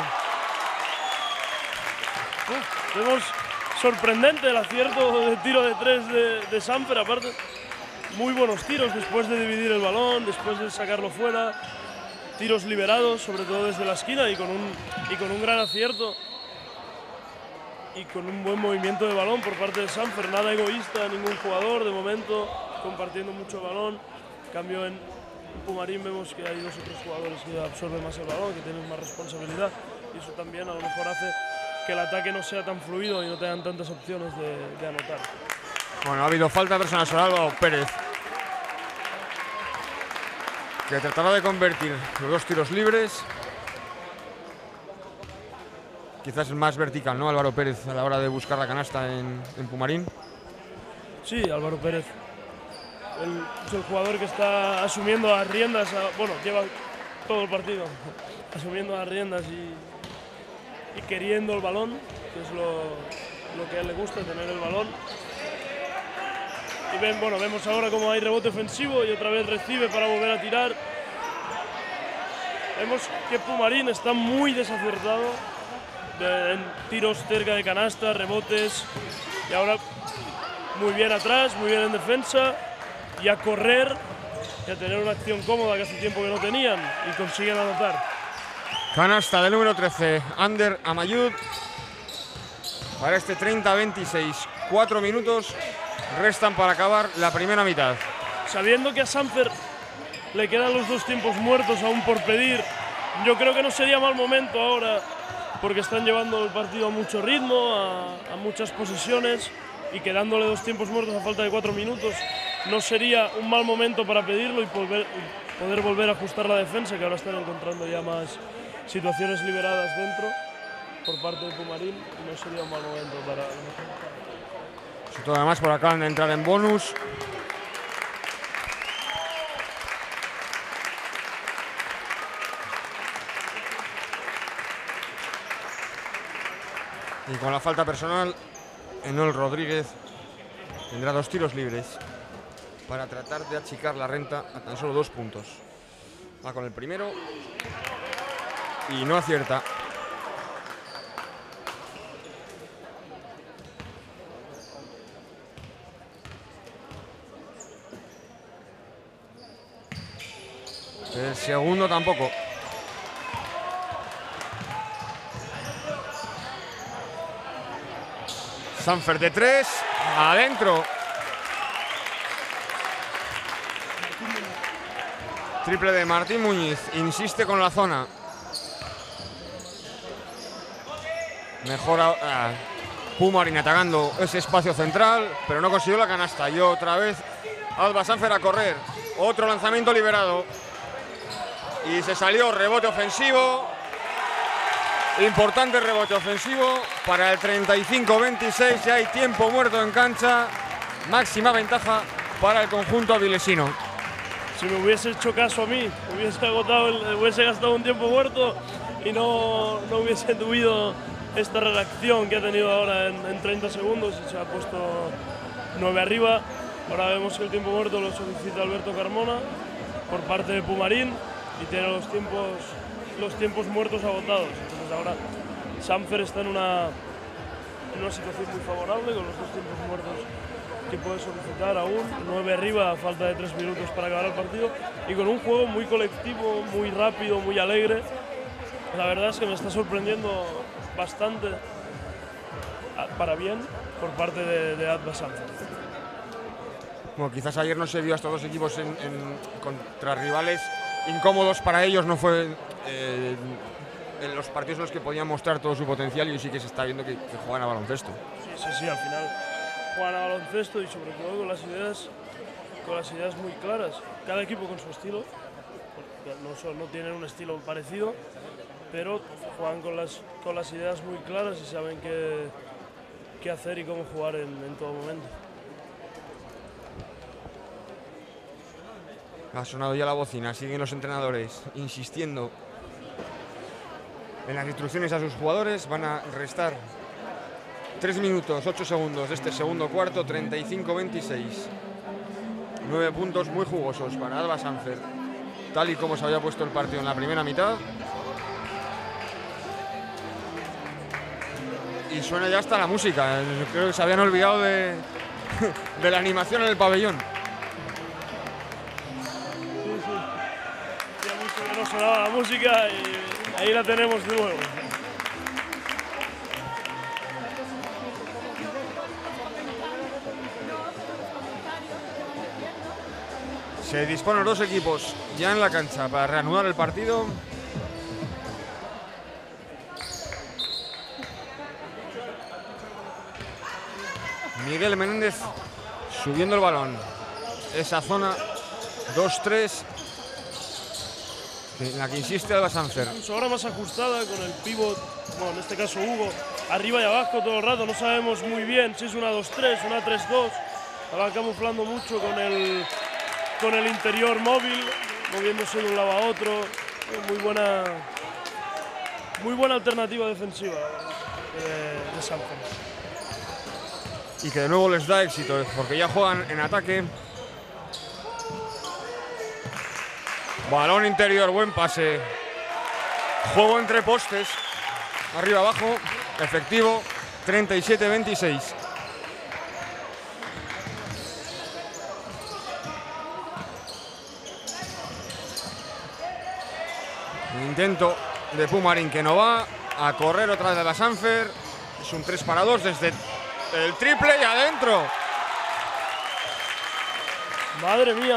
Vemos sorprendente el acierto de tiro de 3 de Sanfer. Aparte, muy buenos tiros después de dividir el balón, después de sacarlo fuera. Tiros liberados, sobre todo desde la esquina y con un gran acierto. Y con un buen movimiento de balón por parte de Sanfer. Nada egoísta, ningún jugador de momento, compartiendo mucho balón. En cambio en Pumarín vemos que hay dos otros jugadores que absorben más el balón, que tienen más responsabilidad. Y eso también a lo mejor hace que el ataque no sea tan fluido y no tengan tantas opciones de anotar. Bueno, ha habido falta personal sobre Álvaro Pérez, que tratará de convertir los dos tiros libres. Quizás el más vertical, ¿no? Álvaro Pérez a la hora de buscar la canasta en Pumarín. Sí, Álvaro Pérez. Es el jugador que está asumiendo las riendas, bueno, lleva todo el partido asumiendo las riendas y queriendo el balón, que es lo que a él le gusta, tener el balón. Y vemos ahora cómo hay rebote ofensivo y otra vez recibe para volver a tirar. Vemos que Pumarín está muy desacertado en tiros cerca de canasta, rebotes, y ahora muy bien atrás, muy bien en defensa, y a correr y a tener una acción cómoda que hace tiempo que no tenían, y consiguen anotar. Canasta del número 13, Ander Amayud, para este 30-26. 4 minutos restan para acabar la primera mitad. Sabiendo que a Sanfer le quedan los dos tiempos muertos aún por pedir, yo creo que no sería mal momento ahora, porque están llevando el partido a mucho ritmo, a muchas posesiones, y quedándole dos tiempos muertos a falta de 4 minutos, no sería un mal momento para pedirlo y poder volver a ajustar la defensa, que ahora están encontrando ya más situaciones liberadas dentro por parte de Pumarín, y no sería un mal momento para... Sobre todo además por acá de entrar en bonus. Y con la falta personal, Enol Rodríguez tendrá 2 tiros libres para tratar de achicar la renta a tan solo 2 puntos. Va con el primero. y no acierta. El segundo tampoco. Sanfer de 3, adentro. Triple de Martín Muñiz, insiste con la zona. Mejora Pumarín atacando ese espacio central, pero no consiguió la canasta. Y otra vez Alba Sanfer a correr. Otro lanzamiento liberado. Y se salió rebote ofensivo. Importante rebote ofensivo para el 35-26. Ya hay tiempo muerto en cancha. Máxima ventaja para el conjunto avilesino. Si me hubiese hecho caso a mí, hubiese gastado un tiempo muerto y no hubiese tuvido esta reacción que ha tenido ahora en 30 segundos. Se ha puesto 9 arriba. Ahora vemos que el tiempo muerto lo solicita Alberto Carmona por parte de Pumarín y tiene los tiempos muertos agotados. Entonces ahora Sanfer está en una situación muy favorable con los 2 tiempos muertos que puede solicitar aún. 9 arriba a falta de 3 minutos para acabar el partido y con un juego muy colectivo, muy rápido, muy alegre. La verdad es que me está sorprendiendo bastante para bien por parte de Alba Sanfer. Bueno, quizás ayer no se vio a estos dos equipos contra rivales incómodos para ellos, no fue en los partidos en los que podían mostrar todo su potencial, y hoy sí que se está viendo que juegan a baloncesto. Sí, al final juegan a baloncesto y sobre todo con las ideas muy claras. Cada equipo con su estilo, no tienen un estilo parecido, pero juegan con las ideas muy claras y saben qué hacer y cómo jugar en todo momento. Ha sonado ya la bocina, siguen los entrenadores insistiendo en las instrucciones a sus jugadores. Van a restar 3 minutos, 8 segundos de este segundo cuarto, 35-26. 9 puntos muy jugosos para Alba Sanfer, tal y como se había puesto el partido en la primera mitad. Y suena ya hasta la música, creo que se habían olvidado de la animación en el pabellón. No sonaba la música y ahí la tenemos de nuevo. Se disponen los dos equipos ya en la cancha para reanudar el partido. Miguel Menéndez subiendo el balón. Esa zona 2-3 en la que insiste Alba Sanfer. Ahora más ajustada con el pívot, bueno, en este caso Hugo, arriba y abajo todo el rato. No sabemos muy bien si es una 2-3, una 3-2. La va camuflando mucho con el interior móvil, moviéndose de un lado a otro. Muy buena alternativa defensiva de Sanfer. Y que de nuevo les da éxito, porque ya juegan en ataque. Balón interior, buen pase. Juego entre postes. Arriba abajo, efectivo, 37-26. Intento de Pumarín que no va. A correr otra vez de la Sanfer. Es un 3 para 2 desde el triple y adentro. Madre mía,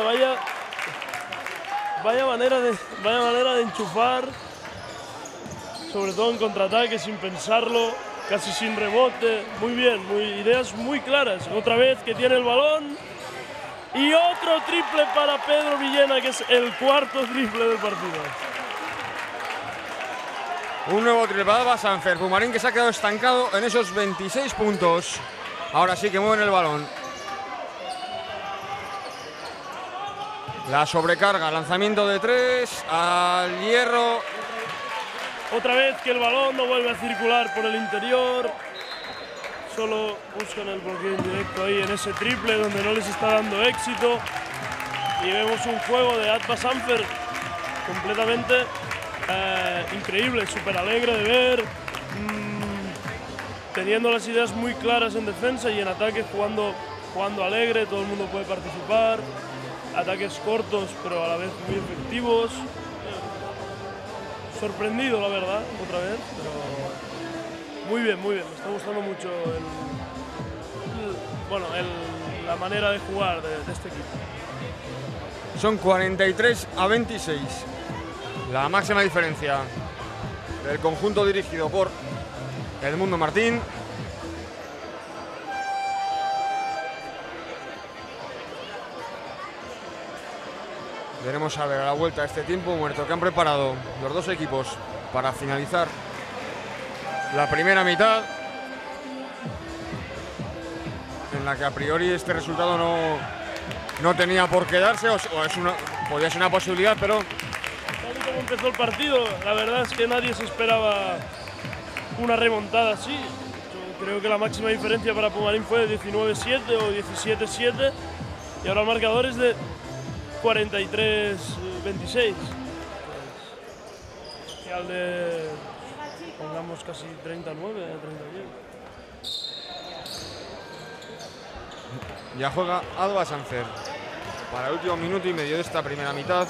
vaya manera de enchufar, sobre todo en contraataque, sin pensarlo, casi sin rebote. Muy bien, ideas muy claras. Otra vez que tiene el balón y otro triple para Pedro Villena, que es el 4º triple del partido. Un nuevo triple para Alba Sanfer. Pumarín que se ha quedado estancado en esos 26 puntos. Ahora sí que mueven el balón. La sobrecarga, lanzamiento de 3 al hierro. Otra vez que el balón no vuelve a circular por el interior. Solo buscan el bloqueo indirecto ahí en ese triple donde no les está dando éxito. Y vemos un juego de Alba Sanfer completamente increíble, súper alegre de ver, teniendo las ideas muy claras en defensa y en ataque jugando alegre, todo el mundo puede participar, ataques cortos pero a la vez muy efectivos. Sorprendido, la verdad, otra vez, pero muy bien, me está gustando mucho la manera de jugar de este equipo. Son 43-26, la máxima diferencia del conjunto dirigido por Edmundo Martín. Veremos a ver a la vuelta este tiempo muerto que han preparado los dos equipos para finalizar la primera mitad, en la que a priori este resultado no tenía por qué darse, podía ser una posibilidad, pero... Tal y como empezó el partido, la verdad es que nadie se esperaba una remontada así. Yo creo que la máxima diferencia para Pumarín fue de 19-7 o 17-7, y ahora el marcador es de 43-26. Al de, pongamos, casi 39, 31. Ya juega Alba Sanfer para el último minuto y medio de esta primera mitad.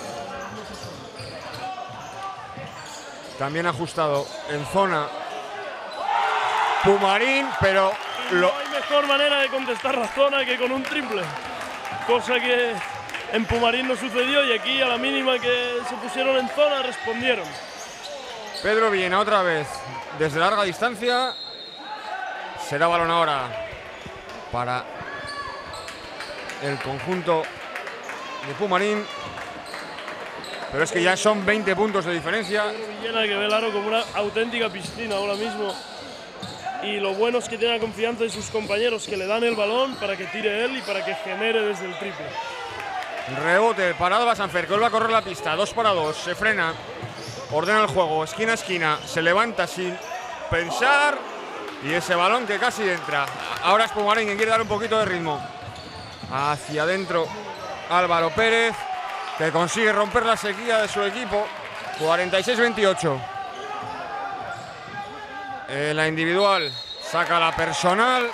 También ajustado en zona Pumarín, pero... No hay mejor manera de contestar la zona que con un triple. Cosa que en Pumarín no sucedió, y aquí a la mínima que se pusieron en zona respondieron. Pedro Villena otra vez desde larga distancia. Será balón ahora para el conjunto de Pumarín, pero es que ya son 20 puntos de diferencia. Villena, que ve el aro como una auténtica piscina ahora mismo, y lo bueno es que tiene la confianza de sus compañeros, que le dan el balón para que tire él y para que genere desde el triple. Rebote para Alba Sanfer, que vuelve a correr la pista, 2 para 2, se frena, ordena el juego, esquina a esquina, se levanta sin pensar, y ese balón que casi entra. Ahora es Pumarín quien quiere dar un poquito de ritmo. Hacia adentro Álvaro Pérez, que consigue romper la sequía de su equipo. 46-28. La individual saca la personal.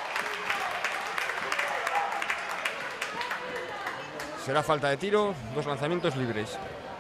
Será falta de tiro, 2 lanzamientos libres.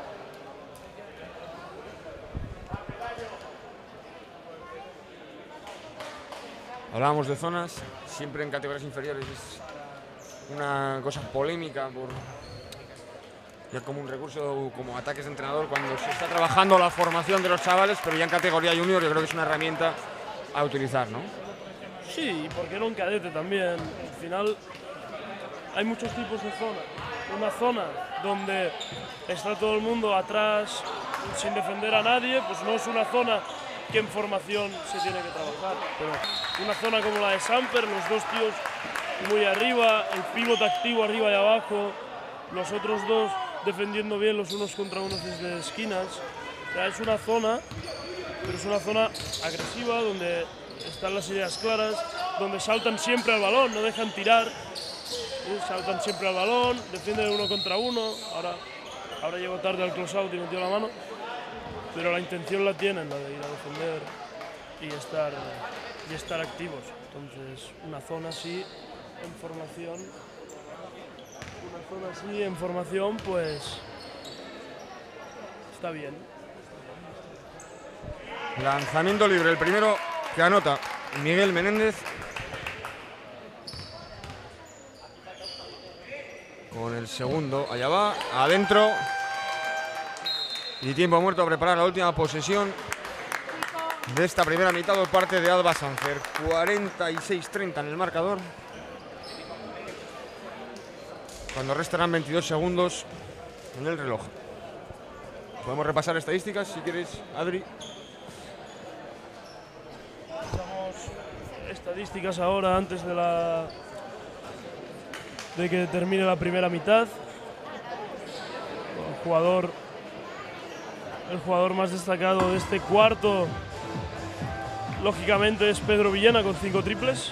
Hablábamos de zonas, siempre en categorías inferiores es una cosa polémica, ya como un recurso, como ataques de entrenador, cuando se está trabajando la formación de los chavales, pero ya en categoría junior yo creo que es una herramienta a utilizar, ¿no? Sí, y por qué no en cadete también. Al final hay muchos tipos de zona. Una zona donde está todo el mundo atrás sin defender a nadie, pues no es una zona que en formación se tiene que trabajar, pero una zona como la de Samper, los dos tíos muy arriba, el pívot activo arriba y abajo, los otros dos defendiendo bien los unos contra unos desde esquinas. O sea, es una zona, pero es una zona agresiva donde están las ideas claras, donde saltan siempre al balón, no dejan tirar, saltan siempre al balón, defienden uno contra uno. Ahora llegó tarde al close out y metió la mano, pero la intención la tienen, la de ir a defender y estar activos. Entonces, una zona así en formación, pues está bien. Lanzamiento libre, el primero que anota Miguel Menéndez. Con el segundo, allá va, adentro. Y tiempo muerto a preparar la última posesión de esta primera mitad por parte de Alba Sanfer. 46-30 en el marcador, cuando restarán 22 segundos en el reloj. Podemos repasar estadísticas si quieres, Adri. Pasamos estadísticas ahora antes de que termine la primera mitad. El jugador más destacado de este cuarto, lógicamente, es Pedro Villena con 5 triples.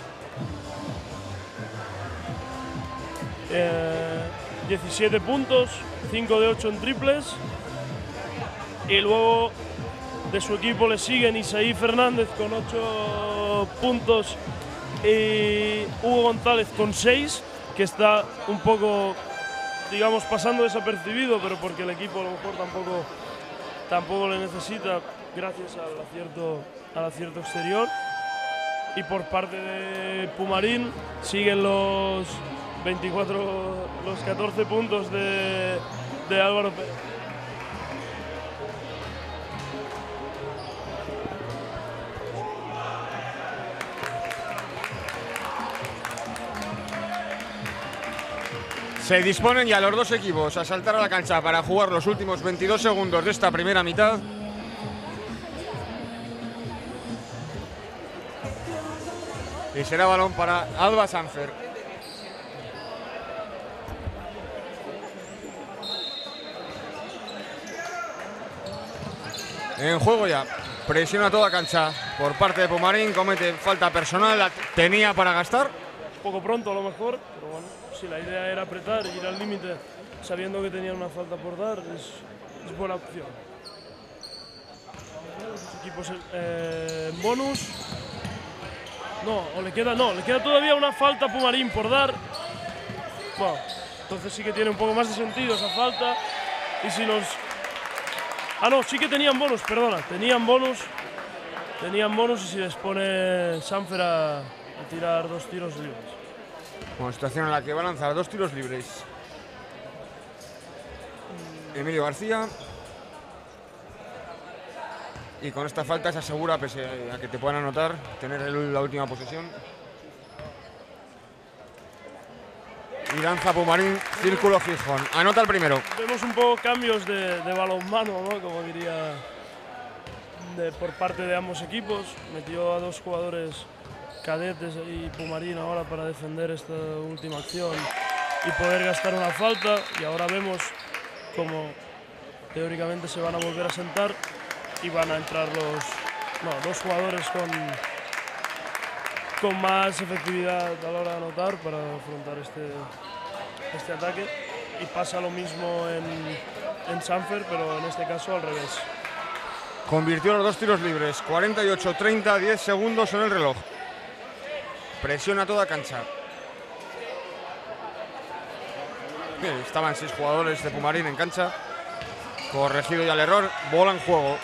17 puntos, 5 de 8 en triples. Y luego de su equipo le siguen Isaí Fernández con 8 puntos y Hugo González con 6, que está un poco, digamos, pasando desapercibido, pero porque el equipo a lo mejor tampoco le necesita gracias al acierto exterior. Y por parte de Pumarín siguen los 14 puntos de Álvaro Pérez. Se disponen ya los dos equipos a saltar a la cancha para jugar los últimos 22 segundos de esta primera mitad. Y será balón para Alba Sanfer. En juego ya. Presiona toda cancha por parte de Pumarín. Comete falta personal. La tenía para gastar. Un poco pronto a lo mejor, pero bueno, si la idea era apretar y ir al límite sabiendo que tenían una falta por dar, es buena opción. Los equipos en bonus. Le queda todavía una falta a Pumarín por dar. Bueno, entonces sí que tiene un poco más de sentido esa falta. Y si los... sí que tenían bonus, perdona. Tenían bonus y si les pone Sanfer a tirar 2 tiros libres. Bueno, situación en la que va a lanzar 2 tiros libres Emilio García. Y con esta falta se asegura, pese a que te puedan anotar, tener la última posesión. Y lanza Pumarín, círculo Gijón. Anota el primero. Vemos un poco cambios de balonmano, ¿no? Como diría, por parte de ambos equipos. Metió a 2 jugadores cadetes y Pumarín ahora para defender esta última acción y poder gastar una falta. Y ahora vemos como teóricamente se van a volver a sentar y van a entrar los 2 jugadores con más efectividad a la hora de anotar para afrontar este ataque. Y pasa lo mismo en Sanfer, pero en este caso al revés. Convirtió los 2 tiros libres, 48-30, 10 segundos en el reloj. Presiona toda cancha. Estaban 6 jugadores de Pumarín en cancha. Corregido ya el error, bola en juego.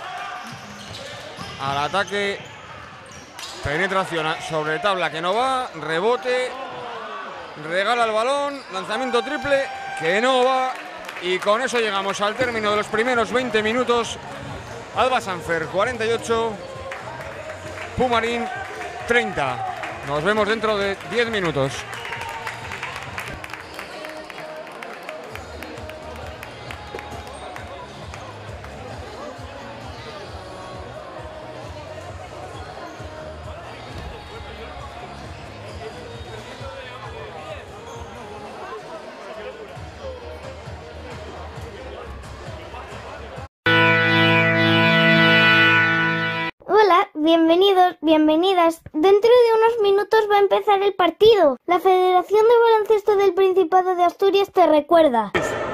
Al ataque, penetración sobre tabla que no va, rebote, regala el balón, lanzamiento triple que no va, y con eso llegamos al término de los primeros 20 minutos. Alba Sanfer 48, Pumarín 30. Nos vemos dentro de 10 minutos. Bienvenidos, bienvenidas. Dentro de unos minutos va a empezar el partido. La Federación de Baloncesto del Principado de Asturias te recuerda.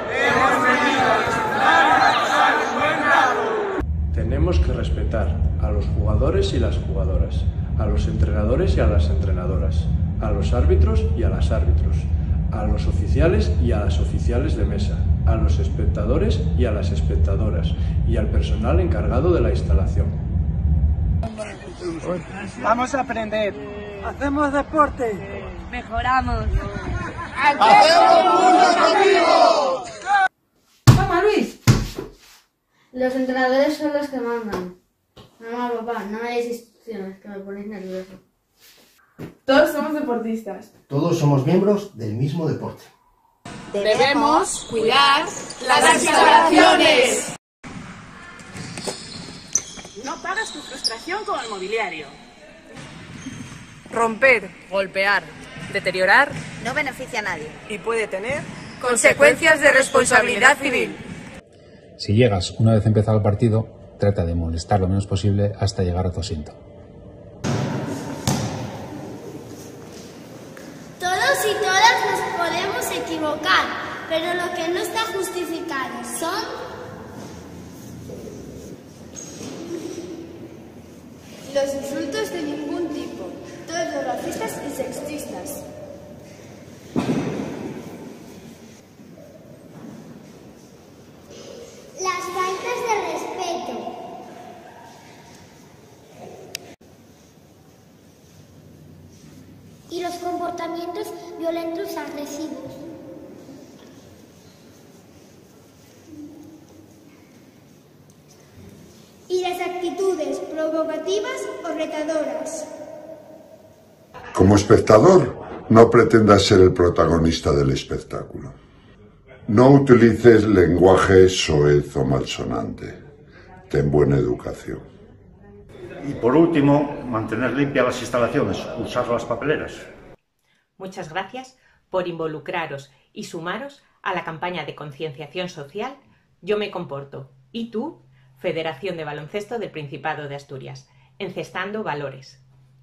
Tenemos que respetar a los jugadores y las jugadoras, a los entrenadores y a las entrenadoras, a los árbitros y a las árbitros, a los oficiales y a las oficiales de mesa, a los espectadores y a las espectadoras, y al personal encargado de la instalación. Vamos a aprender. Hacemos deporte. Mejoramos. ¡Hacemos mundos contigo! ¡Toma, Luis! Los entrenadores son los que mandan. Mamá, papá, no me deis instrucciones, que me ponéis nervioso. Todos somos deportistas. Todos somos miembros del mismo deporte. Debemos cuidar las instalaciones. No pagas tu frustración con el mobiliario. Romper, golpear, deteriorar no beneficia a nadie y puede tener consecuencias de responsabilidad civil. Si llegas una vez empezado el partido, trata de molestar lo menos posible hasta llegar a tu asiento. Todos y todas nos podemos equivocar, pero lo que no está justificado son los insultos de ningún tipo, todos racistas y sexistas. Las faltas de respeto. Y los comportamientos violentos agresivos. Y las actitudes provocativas o retadoras. Como espectador, no pretendas ser el protagonista del espectáculo. No utilices lenguaje soez o malsonante. Ten buena educación. Y por último, mantener limpias las instalaciones, usar las papeleras. Muchas gracias por involucraros y sumaros a la campaña de concienciación social Yo me comporto. ¿Y tú? Federación de Baloncesto del Principado de Asturias. Encestando valores.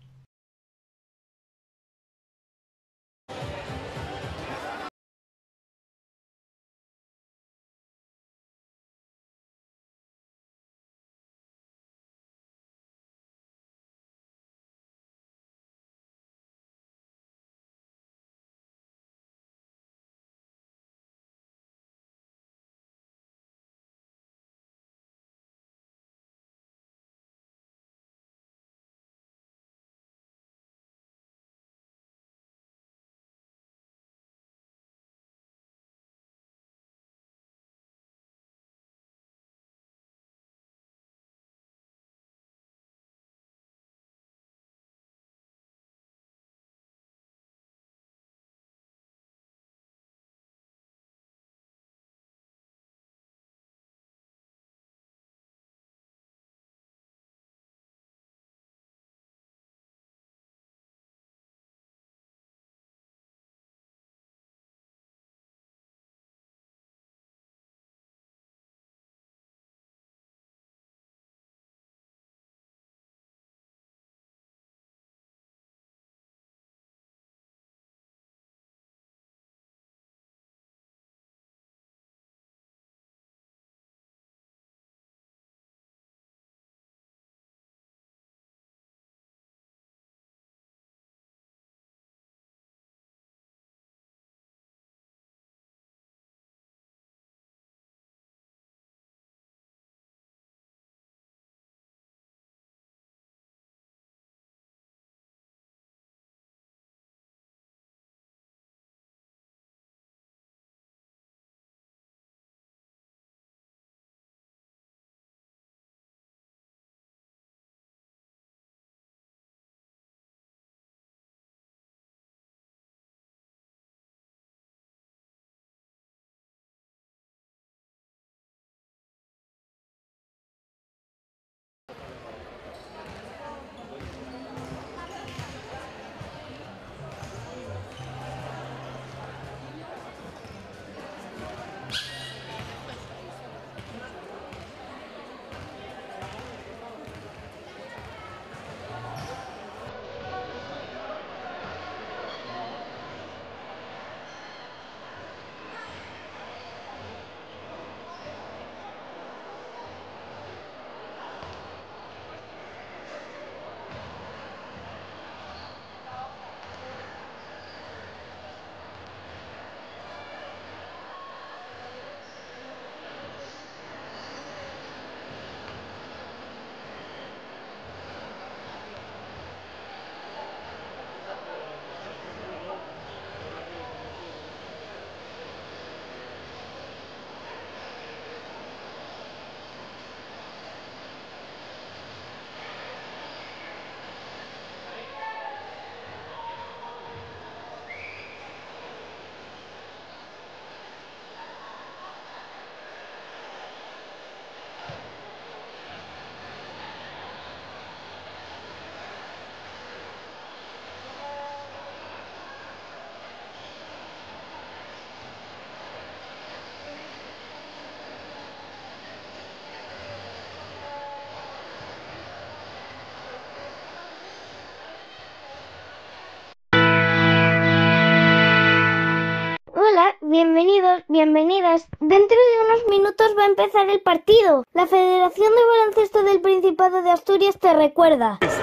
Bienvenidos, bienvenidas. Dentro de unos minutos va a empezar el partido. La Federación de Baloncesto del Principado de Asturias te recuerda.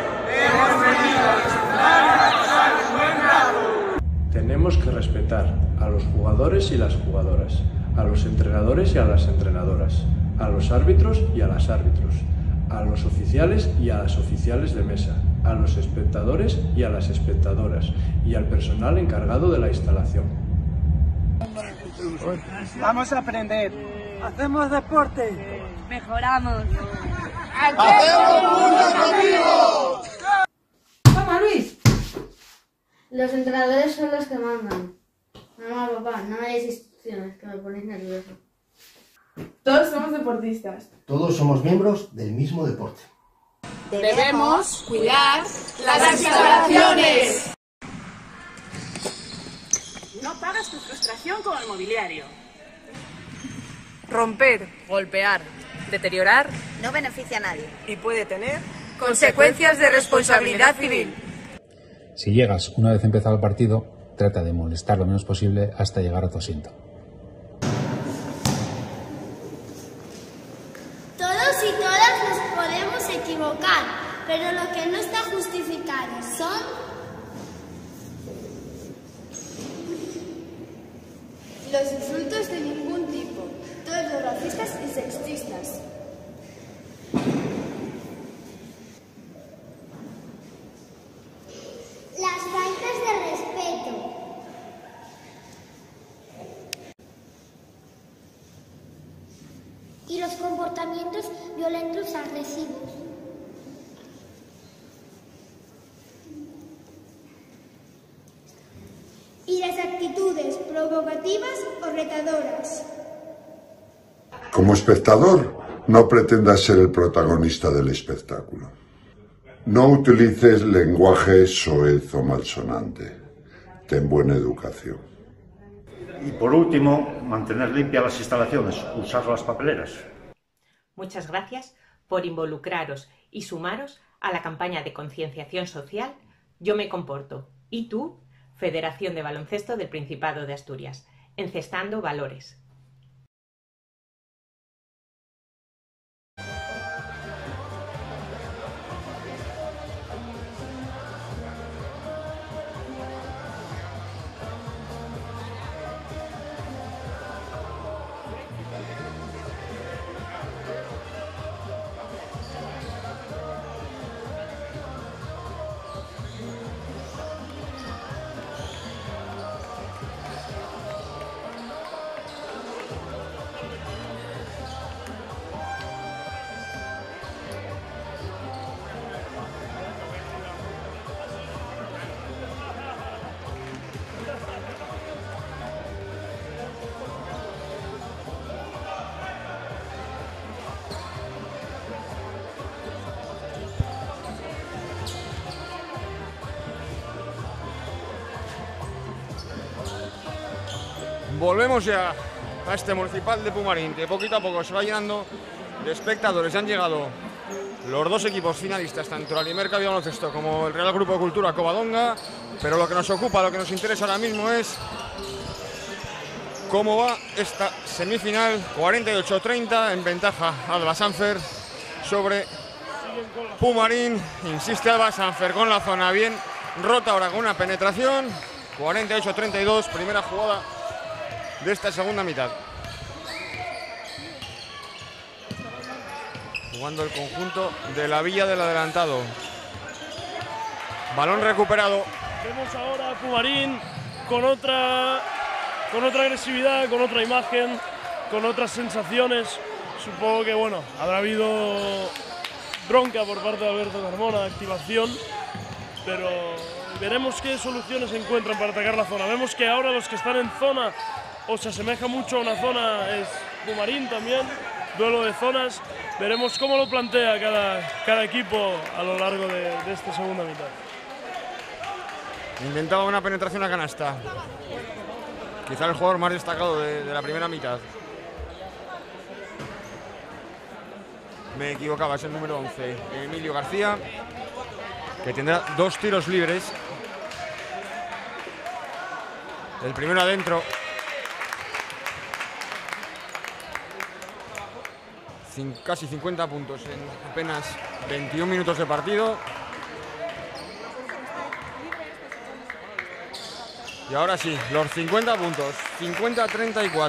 Tenemos que respetar a los jugadores y las jugadoras, a los entrenadores y a las entrenadoras, a los árbitros y a las árbitros, a los oficiales y a las oficiales de mesa, a los espectadores y a las espectadoras, y al personal encargado de la instalación. Vamos a aprender. Hacemos deporte. Mejoramos. ¡Hacemos mundos amigos! ¡Vamos, Luis! Los entrenadores son los que mandan. Mamá, papá, no me deis instrucciones, que me ponéis nervioso. Todos somos deportistas. Todos somos miembros del mismo deporte. Debemos cuidar las instalaciones. No pagas tu frustración con el mobiliario. Romper, golpear, deteriorar no beneficia a nadie y puede tener consecuencias de responsabilidad civil. Si llegas una vez empezado el partido, trata de molestar lo menos posible hasta llegar a tu asiento. Todos y todas nos podemos equivocar, pero lo que no está justificado son los insultos de ningún tipo, todos racistas y sexistas. las faltas de respeto. Y los comportamientos violentos agresivos. Y las actitudes provocativas o retadoras. Como espectador, no pretendas ser el protagonista del espectáculo. No utilices lenguaje soez o malsonante. Ten buena educación. Y por último, mantener limpias las instalaciones, usar las papeleras. Muchas gracias por involucraros y sumaros a la campaña de concienciación social Yo me comporto. ¿Y tú? Federación de Baloncesto del Principado de Asturias. Encestando valores. Volvemos ya a este municipal de Pumarín, que poquito a poco se va llenando de espectadores. Ya han llegado los dos equipos finalistas, tanto el Alimerca de Baloncesto como el Real Grupo de Cultura Covadonga, pero lo que nos ocupa, lo que nos interesa ahora mismo es cómo va esta semifinal. 48-30 en ventaja Alba Sanfer sobre Pumarín. Insiste Alba Sanfer con la zona bien rota ahora con una penetración. 48-32, primera jugada de esta segunda mitad. Jugando el conjunto de la Villa del Adelantado. Balón recuperado. Vemos ahora a Pumarín con otra agresividad, con otra imagen, con otras sensaciones. Supongo que bueno, habrá habido bronca por parte de Alberto Carmona, activación, pero veremos qué soluciones encuentran para atacar la zona. Vemos que ahora los que están en zona o se asemeja mucho a una zona es Pumarín también, duelo de zonas. Veremos cómo lo plantea cada equipo a lo largo de esta segunda mitad. Intentaba una penetración a canasta. Quizá el jugador más destacado de la primera mitad. Me equivocaba, es el número 11, Emilio García, que tendrá dos tiros libres. El primero adentro. Casi 50 puntos en apenas 21 minutos de partido. Y ahora sí, los 50 puntos. 50-34.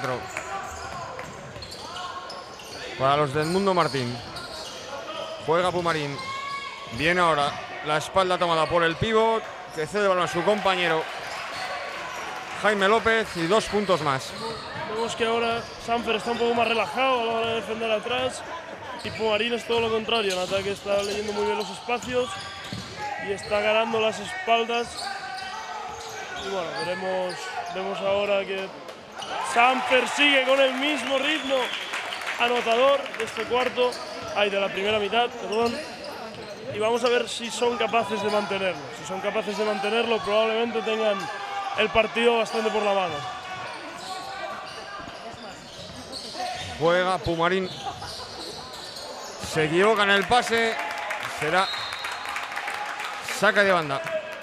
Para los del Mundo Martín. Juega Pumarín. Viene ahora la espalda tomada por el pívot, que cede el balón a su compañero Jaime López y 2 puntos más. Vemos que ahora Sanfer está un poco más relajado a la hora de defender atrás y Pumarín es todo lo contrario. En ataque está leyendo muy bien los espacios y está ganando las espaldas. Y bueno, vemos ahora que Sanfer sigue con el mismo ritmo anotador de este cuarto, de la primera mitad, perdón. Y vamos a ver si son capaces de mantenerlo. Si son capaces de mantenerlo, probablemente tengan el partido bastante por la mano. Juega Pumarín. Se equivoca en el pase. Será saca de banda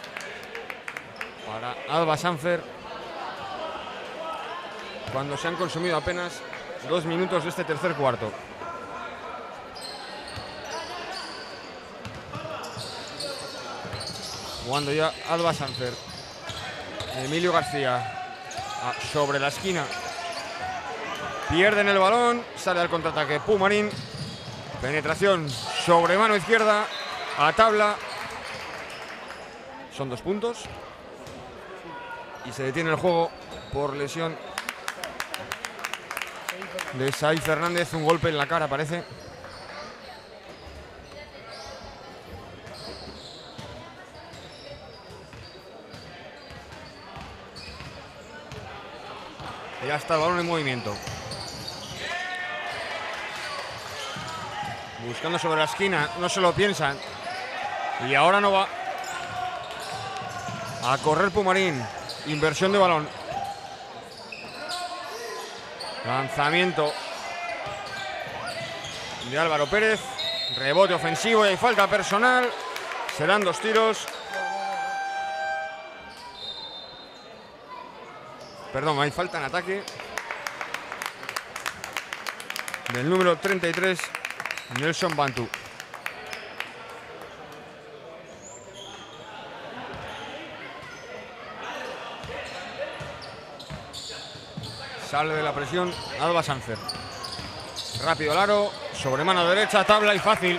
para Alba Sanfer. Cuando se han consumido apenas 2 minutos de este tercer cuarto. Jugando ya Alba Sanfer. Emilio García sobre la esquina. Pierden el balón. Sale al contraataque Pumarín. Penetración sobre mano izquierda. A tabla. Son 2 puntos. Y se detiene el juego por lesión de Said Fernández. Un golpe en la cara parece. Ya está el balón en movimiento. Buscando sobre la esquina, no se lo piensan. Y ahora no va a correr Pumarín. Inversión de balón. Lanzamiento de Álvaro Pérez. Rebote ofensivo y hay falta personal. Serán 2 tiros. Perdón, hay falta en ataque del número 33, Nelson Bantu. Sale de la presión Alba Sanfer. Rápido el aro, sobre mano derecha, tabla y fácil.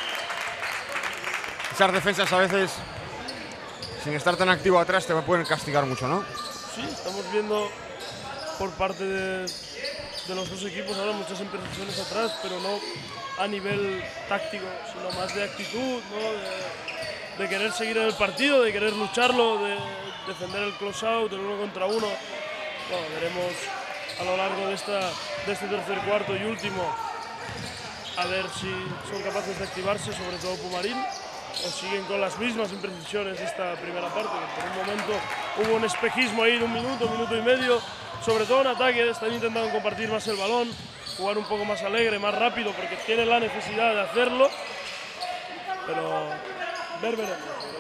Esas defensas a veces, sin estar tan activo atrás, te pueden castigar mucho, ¿no? Sí, estamos viendo por parte de los dos equipos ahora muchas imprecisiones atrás, pero no a nivel táctico, sino más de actitud, ¿no? de querer seguir en el partido, de querer lucharlo, de defender el close out, el 1 contra 1. Bueno, veremos a lo largo de este tercer cuarto y último a ver si son capaces de activarse, sobre todo Pumarín, o siguen con las mismas imprecisiones de esta primera parte, que por un momento hubo un espejismo ahí de un minuto y medio, sobre todo en ataque. Están intentando compartir más el balón, jugar un poco más alegre, más rápido, porque tienen la necesidad de hacerlo, pero veremos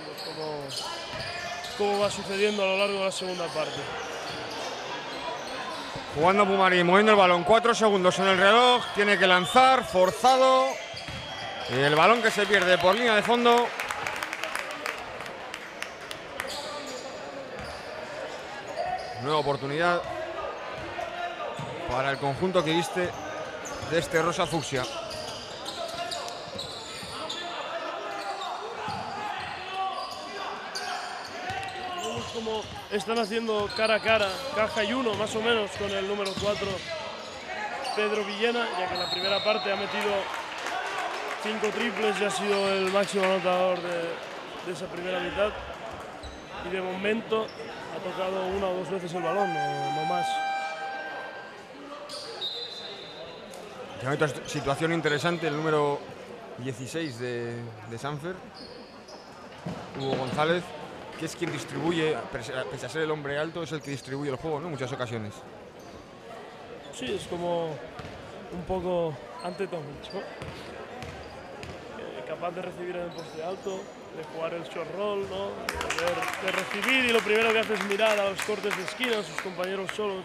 cómo va sucediendo a lo largo de la segunda parte. Jugando Pumarín, moviendo el balón, 4 segundos en el reloj, tiene que lanzar, forzado. El balón que se pierde por línea de fondo. Nueva oportunidad para el conjunto que viste de este rosa fucsia. Vemos como están haciendo cara a cara, caja y uno más o menos, con el número 4, Pedro Villena, ya que en la primera parte ha metido 5 triples y ha sido el máximo anotador de esa primera mitad. Y de momento ha tocado 1 o 2 veces el balón, no más. Ya hay otra situación interesante, el número 16 de Sanfer, Hugo González, que es quien distribuye, pese a ser el hombre alto, es el que distribuye el juego, ¿no? En muchas ocasiones. Sí, es como un poco ante Tomic, ¿no? Capaz de recibir en el poste alto, de jugar el short roll, ¿no? De recibir, y lo primero que hace es mirar a los cortes de esquina, a sus compañeros solos.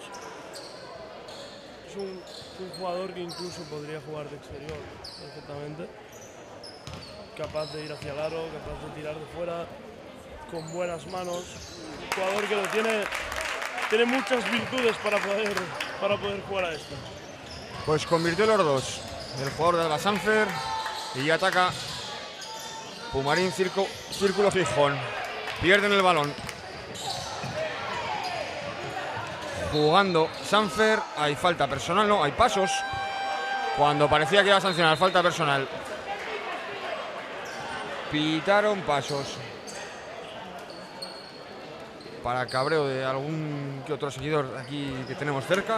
Es un jugador que incluso podría jugar de exterior perfectamente. Capaz de ir hacia el aro, capaz de tirar de fuera, con buenas manos. Un jugador que lo tiene tiene muchas virtudes para poder jugar a esto. Pues convirtió los dos, el jugador de Alba Sanfer, y ataca Pumarín Círculo Gijón. Pierden el balón. Jugando Sanfer, hay falta personal, no, hay pasos. Cuando parecía que iba a sancionar falta personal, pitaron pasos. Para cabreo de algún que otro seguidor aquí que tenemos cerca.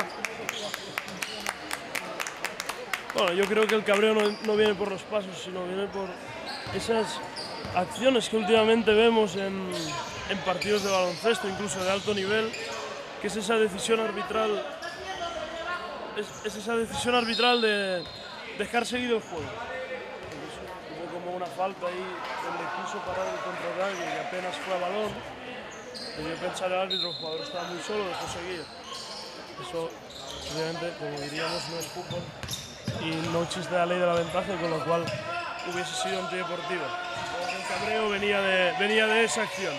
Bueno, yo creo que el cabreo no viene por los pasos, sino viene por esas acciones que últimamente vemos en partidos de baloncesto, incluso de alto nivel, que es esa decisión arbitral, es esa decisión arbitral de dejar seguido el juego. Hubo como una falta ahí donde quiso parar el contraataque y apenas fue a balón. Debió pensar el árbitro, el jugador estaba muy solo, dejó seguir. Eso, obviamente, como diríamos, no es fútbol y no existe la ley de la ventaja, con lo cual hubiese sido antideportivo. El cabreo venía de esa acción.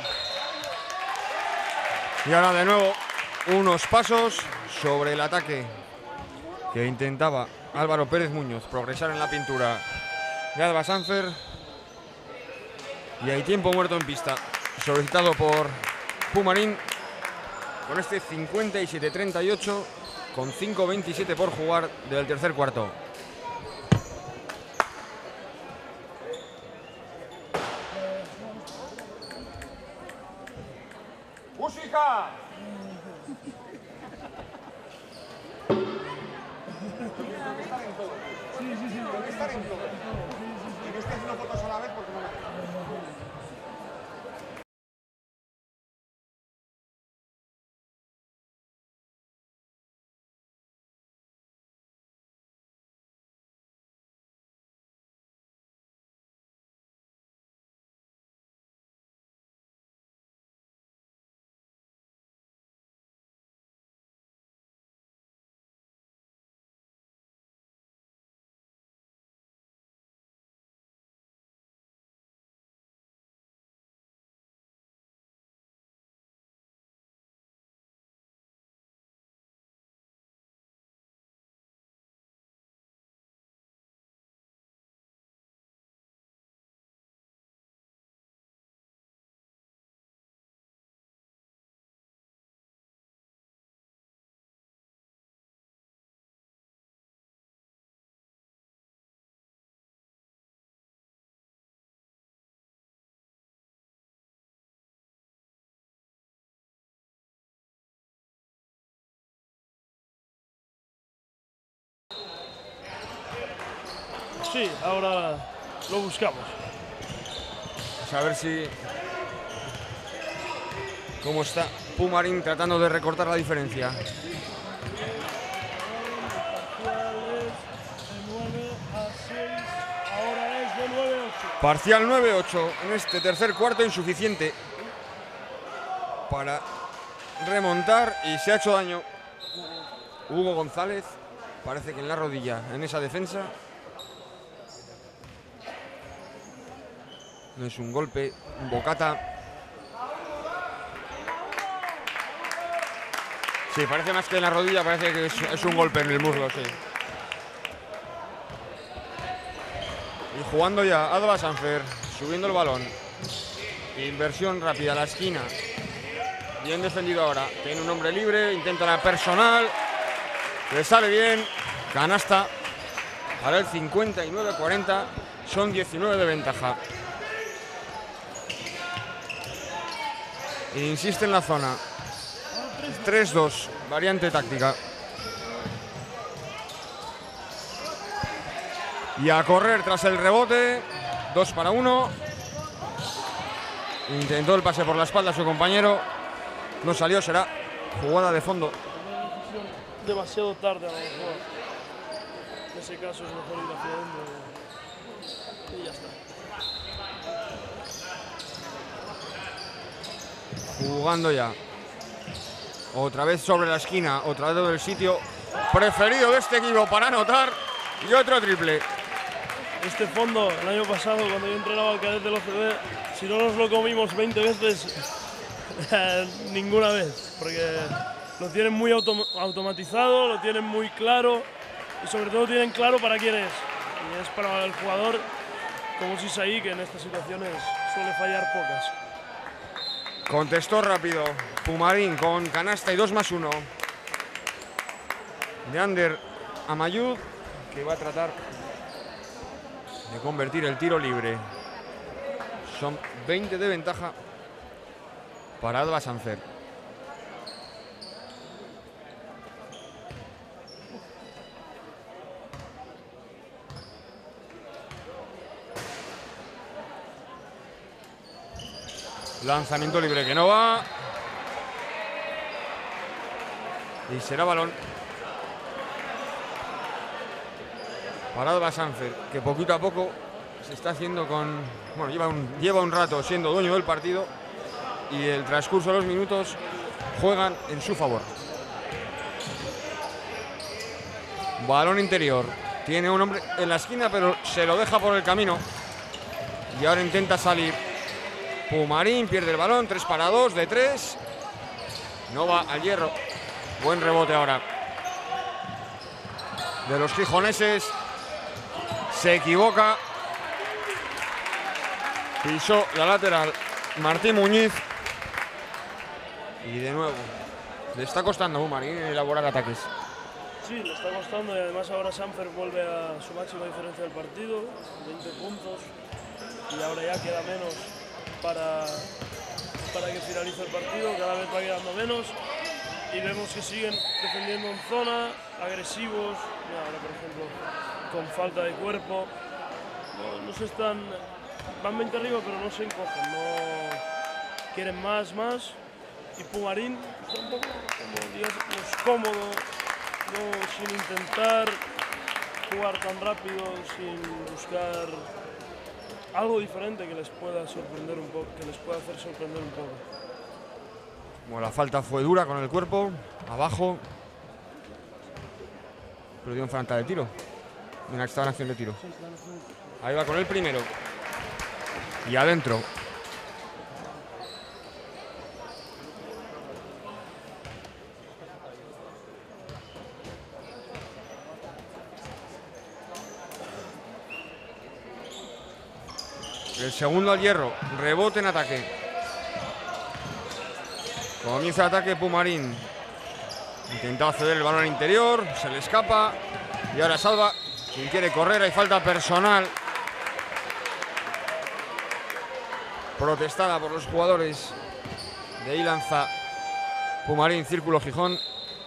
Y ahora de nuevo unos pasos sobre el ataque que intentaba Álvaro Pérez Muñoz progresar en la pintura de Alba Sanfer. Y hay tiempo muerto en pista solicitado por Pumarín con este 57-38 con 5:27 por jugar del tercer cuarto. ¡Música! Sí, ahora lo buscamos. Pues a ver si... cómo está Pumarín tratando de recortar la diferencia. Parcial 9-8 en este tercer cuarto, insuficiente para remontar, y se ha hecho daño Hugo González, parece que en la rodilla, en esa defensa. No es un golpe, un bocata. Sí, parece más que en la rodilla, parece que es un golpe en el muslo, sí. Y jugando ya Alba Sanfer, subiendo el balón. Inversión rápida a la esquina. Bien defendido ahora. Tiene un hombre libre, intenta la personal. Le sale bien. Canasta para el 59-40. Son 19 de ventaja. Insiste en la zona. 3-2, variante táctica. Y a correr tras el rebote. 2 para 1. Intentó el pase por la espalda a su compañero. No salió, será jugada de fondo. Demasiado tarde a lo mejor. En ese caso es mejor ir hacia adentro. Y ya está. Jugando ya. Otra vez sobre la esquina, otra vez del sitio preferido de este equipo para anotar. Y otro triple. Este fondo, el año pasado, cuando yo entrenaba al cadete del OCB, si no nos lo comimos 20 veces, ninguna vez. Porque lo tienen muy automatizado, lo tienen muy claro y sobre todo tienen claro para quién es. Y es para el jugador como Sisaí, que en estas situaciones suele fallar pocas. Contestó rápido Pumarín con canasta y 2+1 de Ander Amayud, que va a tratar de convertir el tiro libre. Son 20 de ventaja para Alba Sanfer. Lanzamiento libre que no va. Y será balón para Alba Sanfer, que poquito a poco se está haciendo con... Bueno, lleva un rato siendo dueño del partido y el transcurso de los minutos juegan en su favor. Balón interior. Tiene un hombre en la esquina, pero se lo deja por el camino. Y ahora intenta salir. Pumarín pierde el balón, 3 para 2 de 3. No va al hierro. Buen rebote ahora de los gijoneses. Se equivoca. Pisó la lateral Martín Muñiz. Y de nuevo le está costando a Pumarín elaborar ataques. Sí, le está costando y además ahora Sanfer vuelve a su máxima diferencia del partido, 20 puntos. Y ahora ya queda menos para que finalice el partido, cada vez va quedando menos y vemos que siguen defendiendo en zona, agresivos, ahora por ejemplo con falta de cuerpo, no se están, van 20 arriba pero no se encogen, no quieren más y Pumarín está un poco como, digamos, cómodo, sin intentar jugar tan rápido, sin buscar algo diferente que les pueda sorprender un poco, que les pueda hacer sorprender un poco. Bueno, la falta fue dura con el cuerpo, abajo. Pero dio en falta de tiro. Una extra acción de tiro. Ahí va con el primero. Y adentro. El segundo al hierro, rebote en ataque. Comienza el ataque Pumarín. Intentado ceder el balón al interior, se le escapa. Y ahora salva quien quiere correr, hay falta personal. Protestada por los jugadores de Ilanza. Pumarín, Círculo Gijón.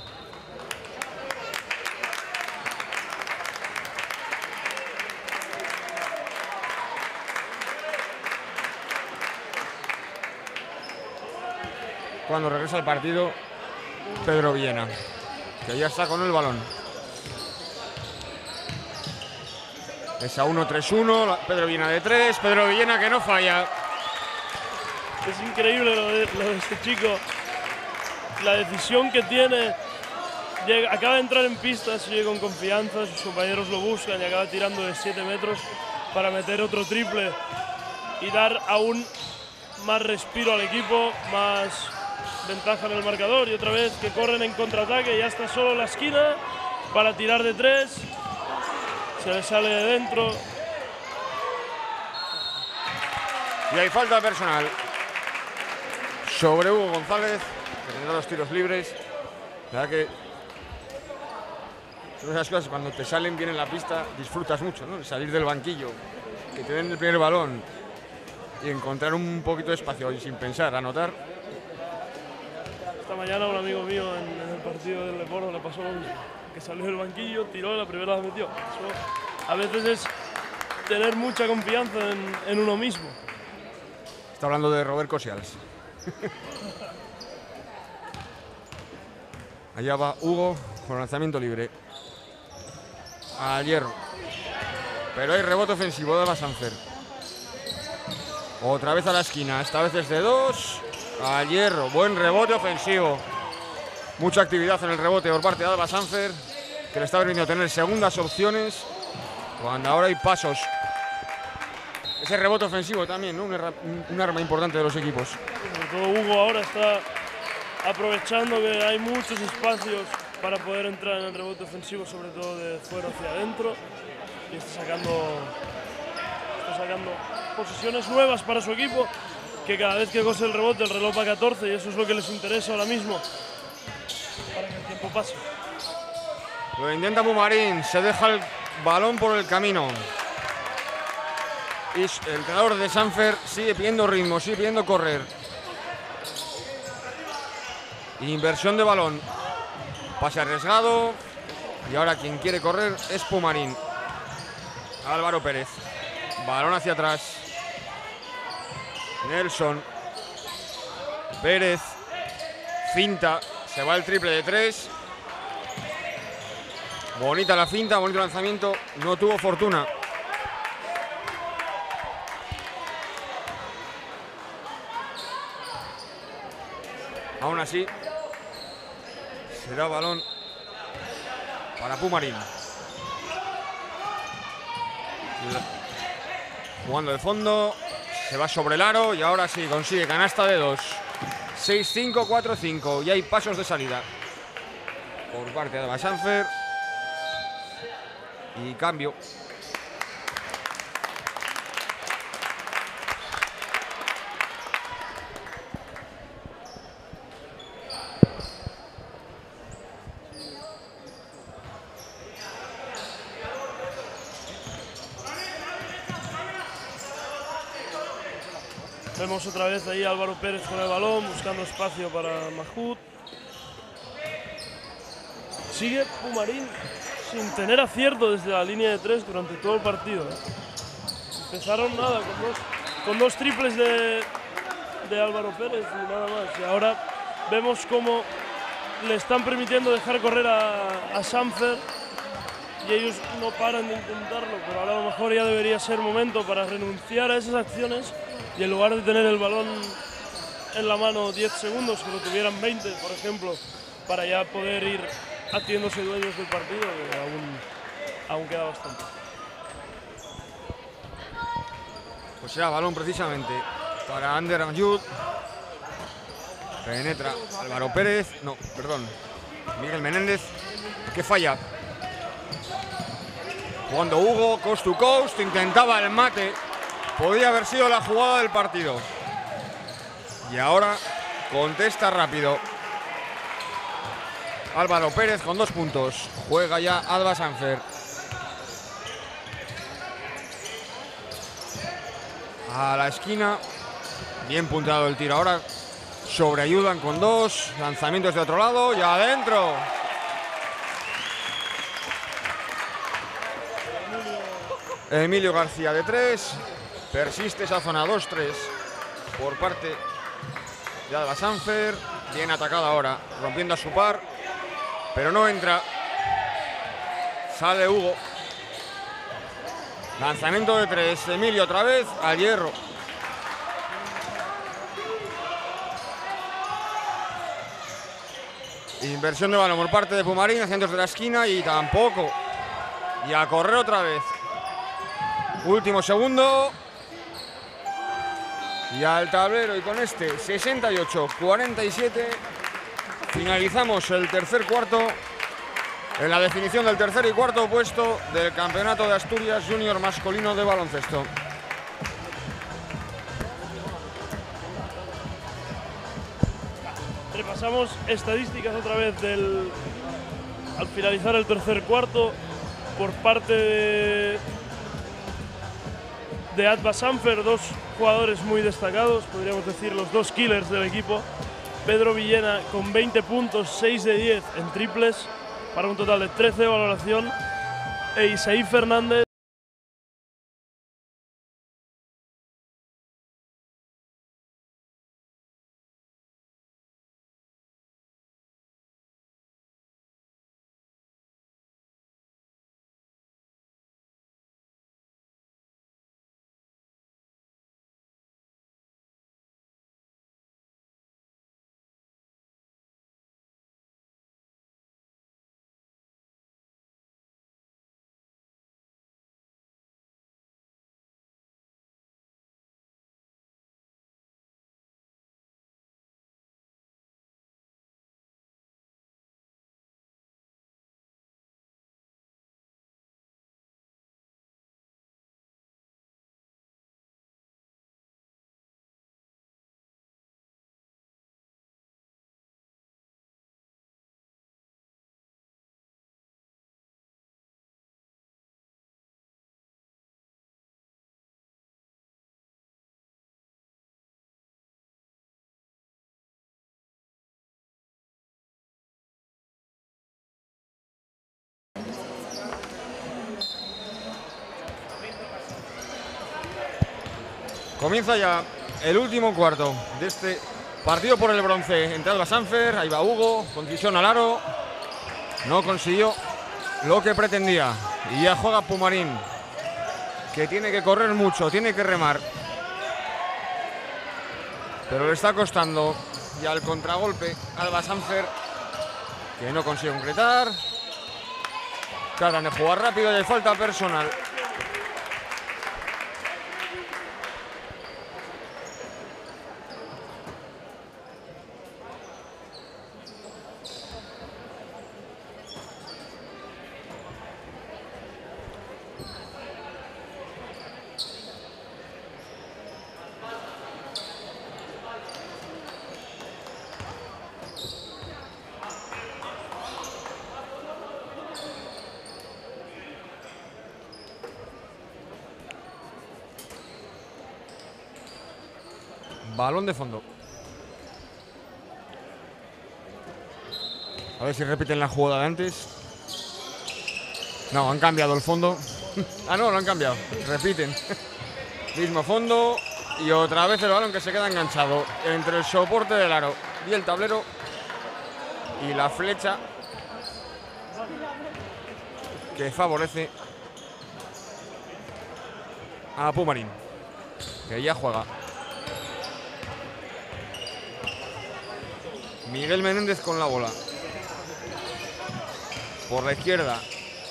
Cuando regresa al partido, Pedro Villena, que ya está con el balón. Es a 1-3-1, Pedro Villena de 3, Pedro Villena que no falla. Es increíble lo de este chico, la decisión que tiene. Acaba de entrar en pista, sigue con confianza, sus compañeros lo buscan y acaba tirando de 7 metros para meter otro triple y dar aún más respiro al equipo, más ventaja en el marcador, y otra vez que corren en contraataque, ya está solo en la esquina para tirar de 3, se le sale de dentro. Y hay falta personal sobre Hugo González, que tendrá los tiros libres. La verdad que son esas cosas, cuando te salen bien en la pista disfrutas mucho, ¿no? Salir del banquillo, que te den el primer balón y encontrar un poquito de espacio y sin pensar, anotar. Esta mañana un amigo mío en el partido del Leporto le pasó lo mismo, que salió del banquillo, tiró y la primera la metió. Eso a veces es tener mucha confianza en uno mismo. Está hablando de Robert Cosials. Allá va Hugo con lanzamiento libre. Al hierro. Pero hay rebote ofensivo de Alba Sanfer. Otra vez a la esquina, esta vez es de 2. Al hierro, buen rebote ofensivo. Mucha actividad en el rebote por parte de Alba Sanfer, que le está permitiendo tener segundas opciones cuando ahora hay pasos. Ese rebote ofensivo también, ¿no? Un arma importante de los equipos. Sobre todo Hugo ahora está aprovechando que hay muchos espacios para poder entrar en el rebote ofensivo, sobre todo de fuera hacia adentro, y está sacando posiciones nuevas para su equipo, que cada vez que coge el rebote el reloj va a 14 y eso es lo que les interesa ahora mismo para que el tiempo pase. Lo intenta Pumarín, se deja el balón por el camino. Y el entrenador de Sanfer sigue pidiendo ritmo, sigue pidiendo correr. Inversión de balón. Pase arriesgado. Y ahora quien quiere correr es Pumarín. Álvaro Pérez. Balón hacia atrás. Nelson. Pérez. Finta. Se va el triple de 3. Bonita la finta, bonito lanzamiento. No tuvo fortuna. Aún así, será balón para Pumarín. Jugando de fondo, se va sobre el aro y ahora sí consigue canasta de 2. 6-5, 4-5 y hay pasos de salida por parte de Adva Sanfer. Y cambio. Vemos otra vez ahí a Álvaro Pérez con el balón, buscando espacio para Mahmoud. Sigue Pumarín sin tener acierto desde la línea de 3 durante todo el partido. Empezaron nada, con dos triples de Álvaro Pérez y nada más. Y ahora vemos cómo le están permitiendo dejar correr a Sanfer y ellos no paran de intentarlo, pero ahora a lo mejor ya debería ser momento para renunciar a esas acciones y en lugar de tener el balón en la mano 10 segundos, que lo tuvieran 20, por ejemplo, para ya poder ir haciéndose dueños del partido, que aún queda bastante. Pues será balón precisamente para Ander Ayud. Penetra Álvaro Pérez, no, perdón, Miguel Menéndez, que falla. Jugando Hugo, coast to coast, intentaba el mate. Podía haber sido la jugada del partido. Y ahora contesta rápido. Álvaro Pérez con 2 puntos. Juega ya Adva Sanfer. A la esquina. Bien punteado el tiro. Ahora sobreayudan con 2. Lanzamientos de otro lado y adentro. Emilio García de 3. Persiste esa zona 2-3 por parte de Adva Sanfer. Bien atacada ahora, rompiendo a su par, pero no entra. Sale Hugo. Lanzamiento de 3. Emilio otra vez al hierro. Inversión de balón por parte de Pumarín, centros de la esquina y tampoco. Y a correr otra vez. Último segundo. Y al tablero, y con este 68-47 finalizamos el tercer cuarto en la definición del tercer y cuarto puesto del Campeonato de Asturias Junior masculino de baloncesto. Repasamos estadísticas otra vez al finalizar el tercer cuarto por parte de Adva Sanfer, 2 jugadores muy destacados, podríamos decir los 2 killers del equipo. Pedro Villena con 20 puntos, 6 de 10 en triples, para un total de 13 de valoración. E Isaí Fernández Comienza ya el último cuarto de este partido por el bronce entre Alba Sanfer. Ahí va Hugo, concisión al aro. No consiguió lo que pretendía. Y ya juega Pumarín, que tiene que correr mucho, tiene que remar. Pero le está costando ya el contragolpe Alba Sanfer, que no consigue concretar. Tratan de jugar rápido y hay falta personal. Balón de fondo. A ver si repiten la jugada de antes. No, han cambiado el fondo. Ah, no, lo han cambiado. Repiten. Mismo fondo. Y otra vez el balón que se queda enganchado entre el soporte del aro y el tablero. Y la flecha que favorece a Pumarín, que ya juega. Miguel Menéndez con la bola. Por la izquierda.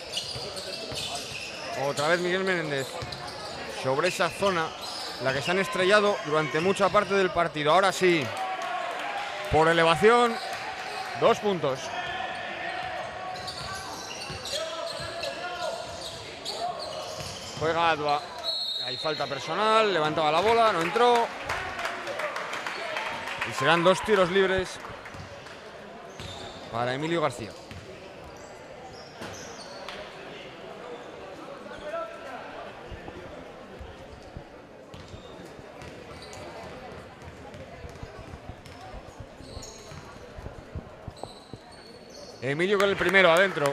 Otra vez Miguel Menéndez. Sobre esa zona, la que se han estrellado durante mucha parte del partido. Ahora sí. Por elevación. 2 puntos. Juega Adva. Hay falta personal. Levantaba la bola. No entró. Y serán 2 tiros libres para Emilio García. Emilio con el primero adentro.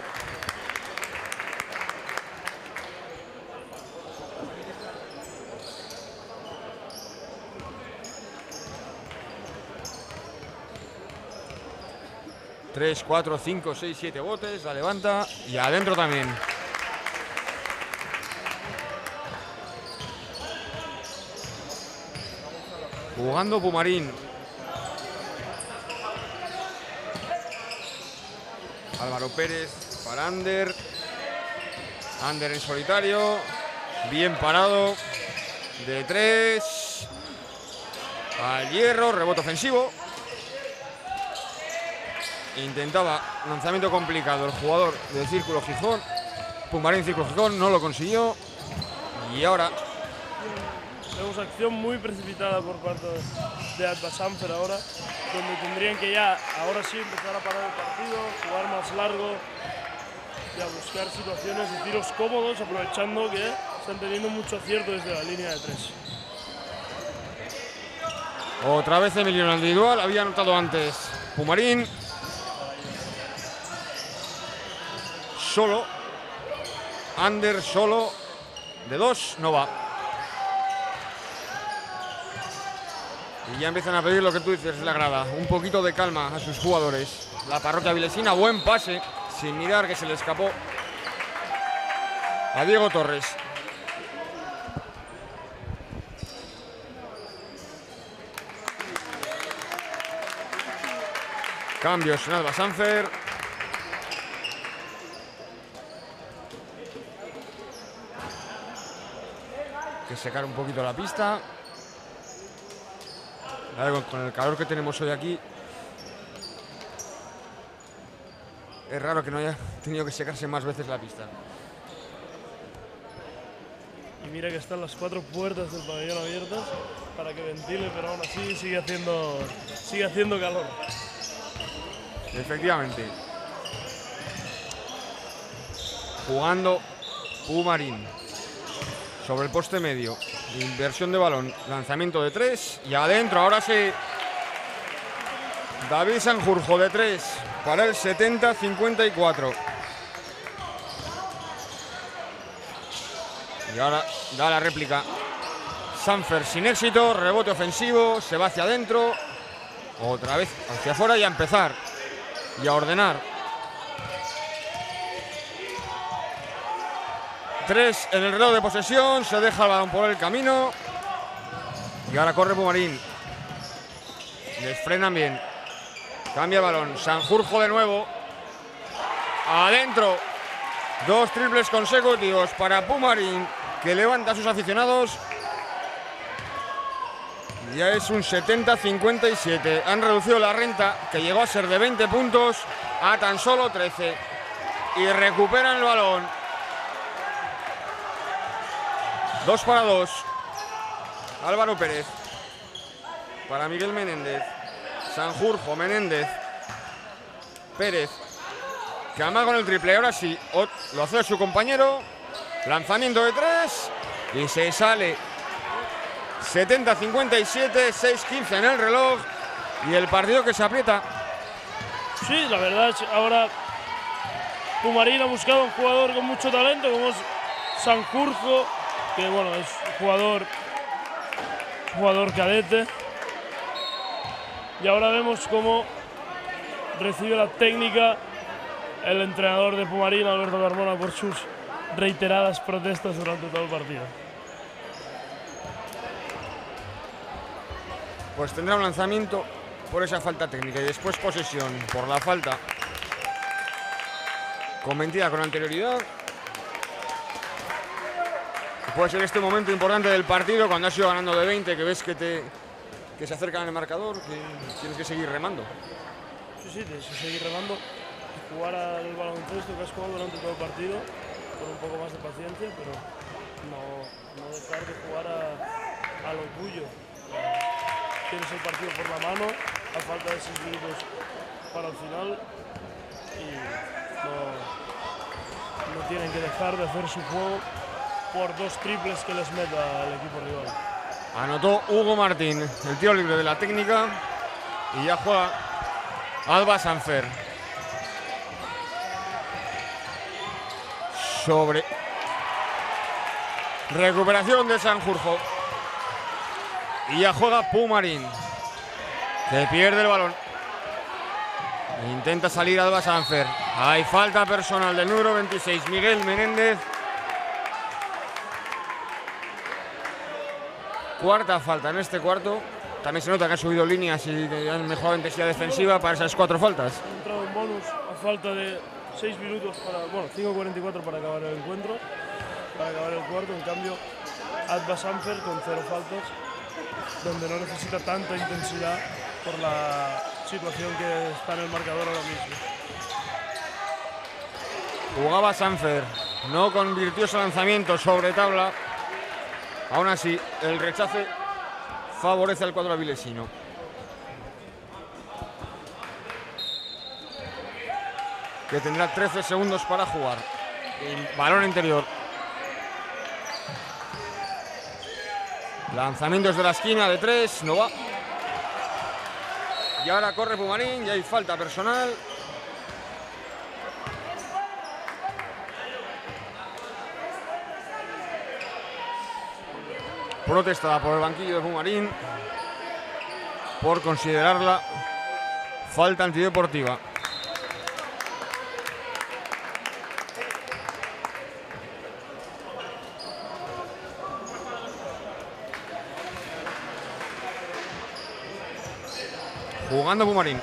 Tres, 4, 5, 6, 7 botes, la levanta y adentro también. Jugando Pumarín. Álvaro Pérez para Ander. Ander en solitario. Bien parado. De 3. Al hierro, rebote ofensivo. Intentaba lanzamiento complicado el jugador del Círculo Gijón. Pumarín Círculo Gijón no lo consiguió. Y ahora vemos acción muy precipitada por parte de Alba Sanfer ahora, donde tendrían que ya, ahora sí, empezar a parar el partido, jugar más largo y a buscar situaciones de tiros cómodos, aprovechando que están teniendo mucho acierto desde la línea de 3. Otra vez Emilio en el individual, había anotado antes Pumarín. Solo. Ander solo. De 2 no va. Y ya empiezan a pedir lo que tú dices, la grada. Un poquito de calma a sus jugadores. La parroquia vilesina, buen pase. Sin mirar, que se le escapó a Diego Torres. Cambios en Alba Sanfer. Que secar un poquito la pista. Con el calor que tenemos hoy aquí, es raro que no haya tenido que secarse más veces la pista. Y mira que están las 4 puertas del pabellón abiertas para que ventile, pero aún así sigue haciendo calor. Efectivamente. Jugando Pumarín. Sobre el poste medio. Inversión de balón. Lanzamiento de 3. Y adentro, ahora sí. David Sanjurjo de 3. Para el 70-54. Y ahora da la réplica Sanfer sin éxito, rebote ofensivo, se va hacia adentro, otra vez hacia afuera y a empezar y a ordenar. 3 en el reloj de posesión, se deja el balón por el camino y ahora corre Pumarín. Les frenan bien, cambia el balón, Sanjurjo de nuevo, adentro, 2 triples consecutivos para Pumarín, que levanta a sus aficionados. Ya es un 70-57. Han reducido la renta, que llegó a ser de 20 puntos, a tan solo 13. Y recuperan el balón. 2 para 2. Álvaro Pérez. Para Miguel Menéndez. Sanjurjo, Menéndez. Pérez. Que amaga con el triple. Ahora sí, lo hace su compañero. Lanzamiento de 3. Y se sale. 70-57, 6-15 en el reloj. Y el partido que se aprieta. Sí, la verdad es ahora Pumarín ha buscado un jugador con mucho talento como es Sanjurjo, que bueno, es jugador cadete. Y ahora vemos cómo recibe la técnica el entrenador de Pumarín, Alberto Carmona, por sus reiteradas protestas durante todo el partido. Pues tendrá un lanzamiento por esa falta técnica y después posesión por la falta cometida con anterioridad. Puede ser este momento importante del partido cuando has ido ganando de 20, que ves que se acercan al marcador, que tienes que seguir remando. Sí, tienes que seguir remando y jugar al baloncesto que has jugado durante todo el partido con un poco más de paciencia, pero no dejar de jugar a lo tuyo. Tienes el partido por la mano a falta de 6 minutos para el final y no tienen que dejar de hacer su juego por 2 triples que les meta el equipo rival. Anotó Hugo Martín el tiro libre de la técnica y ya juega Alba Sanfer. Sobre recuperación de Sanjurjo. Y ya juega Pumarín, que pierde el balón. Intenta salir Alba Sanfer. Hay falta personal del número 26, Miguel Menéndez. Cuarta falta en este cuarto. También se nota que ha subido líneas y que han mejorado la intensidad defensiva para esas 4 faltas. Ha entrado en bonus a falta de 6 minutos, 5:44 para acabar el encuentro, para acabar el cuarto. En cambio, Alba Sanfer con 0 faltas, donde no necesita tanta intensidad por la situación que está en el marcador ahora mismo. Jugaba Sanfer, no convirtió ese lanzamiento sobre tabla. Aún así, el rechace favorece al cuadro avilesino. Que tendrá 13 segundos para jugar. Balón interior. Lanzamientos de la esquina de 3, no va. Y ahora corre Pumarín y hay falta personal. Protestada por el banquillo de Pumarín por considerarla falta antideportiva. Jugando Pumarín.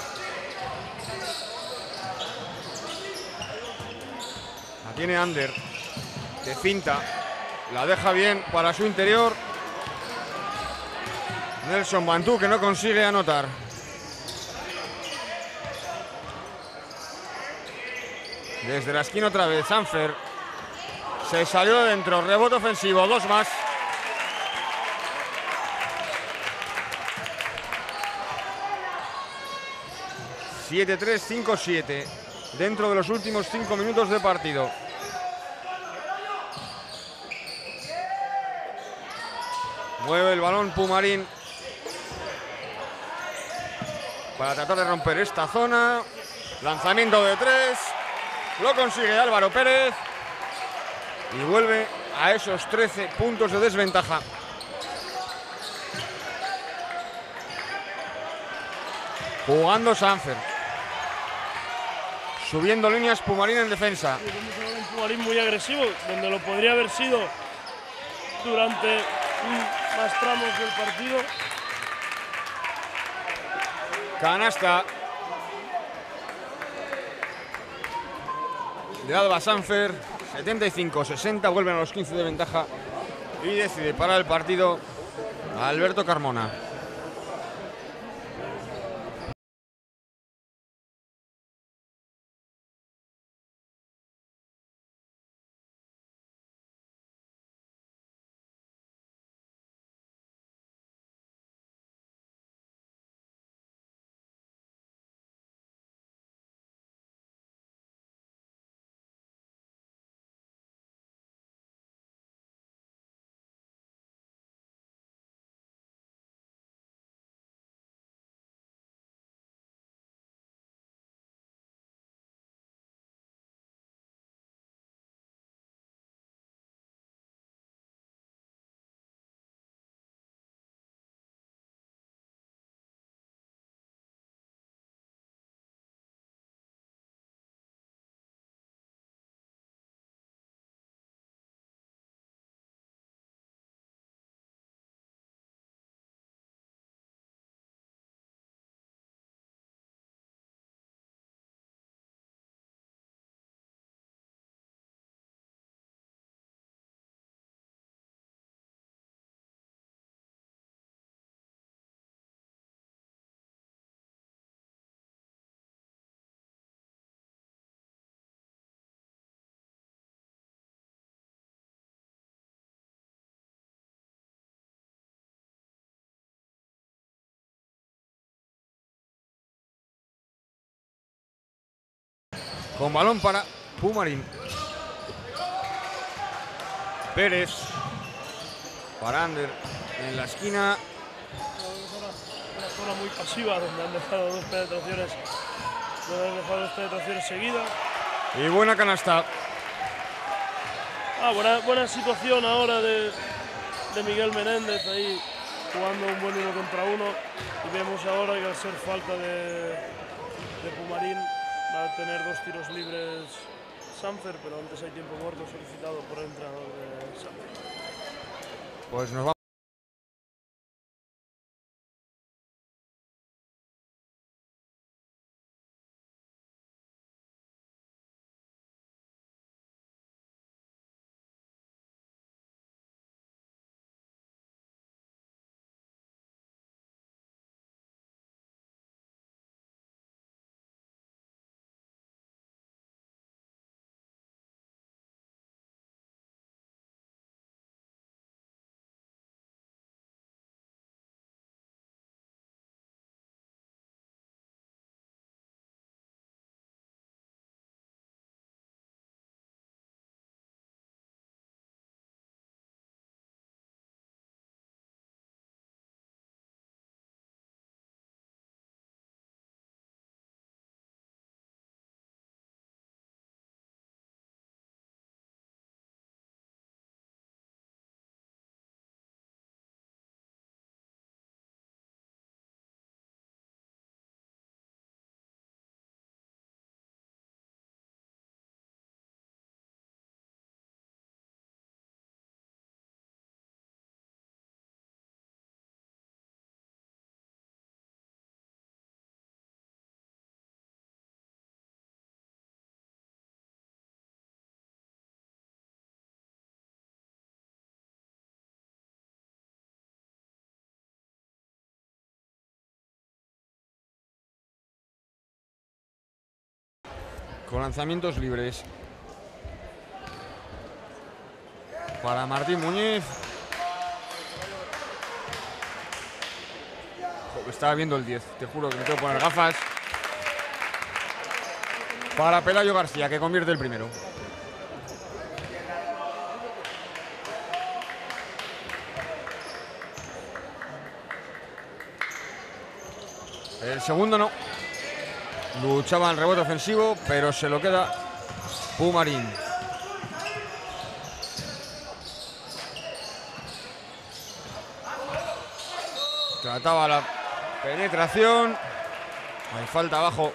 La tiene Ander, de finta. La deja bien para su interior. Nelson Bantú, que no consigue anotar. Desde la esquina otra vez, Sanfer. Se salió de dentro, rebote ofensivo, 2 más. ...7-3, 5-7... dentro de los últimos 5 minutos de partido. Mueve el balón Pumarín para tratar de romper esta zona. Lanzamiento de 3. Lo consigue Álvaro Pérez. Y vuelve a esos 13 puntos de desventaja. Jugando Sanfer. Subiendo líneas Pumarín en defensa. Un Pumarín muy agresivo, donde lo podría haber sido durante más tramos del partido. Canasta de Alba Sanfer, 75-60, vuelven a los 15 de ventaja y decide parar el partido Alberto Carmona. Con balón para Pumarín. Pérez para Ander en la esquina. Una zona muy pasiva donde han dejado dos penetraciones seguidas. Y buena canasta. Buena situación ahora de Miguel Menéndez ahí jugando un buen 1 contra 1. Y vemos ahora que al ser falta de Pumarín va a tener 2 tiros libres Sanfer, pero antes hay tiempo muerto solicitado por el entrenador de Sanfer. Pues nos vamos. Con lanzamientos libres para Martín Muñiz. Estaba viendo el 10, te juro que me tengo que poner gafas. Para Pelayo García, que convierte el primero. El segundo no. Luchaba en rebote ofensivo, pero se lo queda Pumarín. Trataba la penetración Hay falta abajo.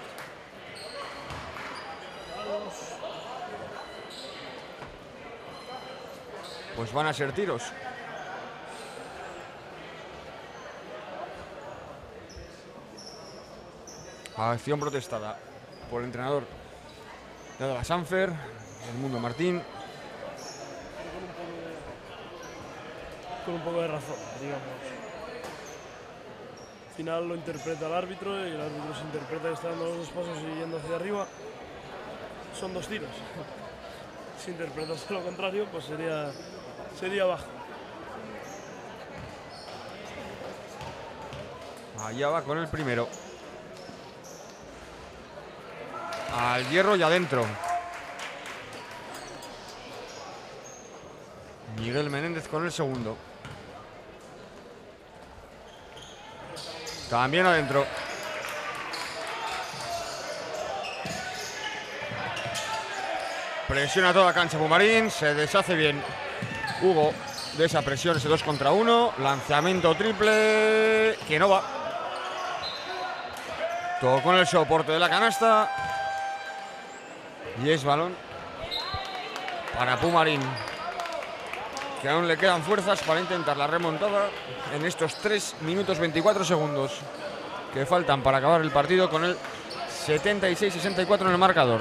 Pues van a ser tiros. Acción protestada por el entrenador de la Sanfer, Edmundo Martín. Con un poco de razón, digamos. Al final lo interpreta el árbitro y el árbitro se interpreta que está dando los 2 pasos y yendo hacia arriba. Son 2 tiros. Si interpretas lo contrario, pues sería bajo. Allá va con el primero. Al hierro y adentro. Miguel Menéndez con el segundo. También adentro. Presiona toda cancha Pumarín. Se deshace bien Hugo de esa presión, ese 2 contra 1. Lanzamiento triple que no va. Todo con el soporte de la canasta. Y es balón para Pumarín, que aún le quedan fuerzas para intentar la remontada en estos 3 minutos 24 segundos que faltan para acabar el partido, con el 76-64 en el marcador.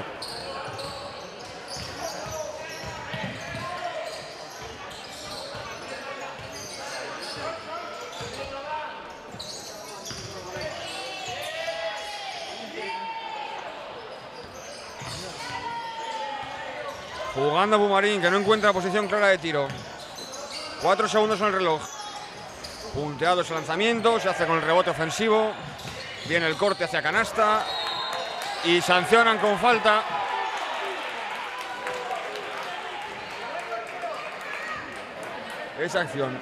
Jugando Pumarín, que no encuentra posición clara de tiro. 4 segundos en el reloj. Punteado ese lanzamiento, se hace con el rebote ofensivo. Viene el corte hacia canasta. Y sancionan con falta. Esa acción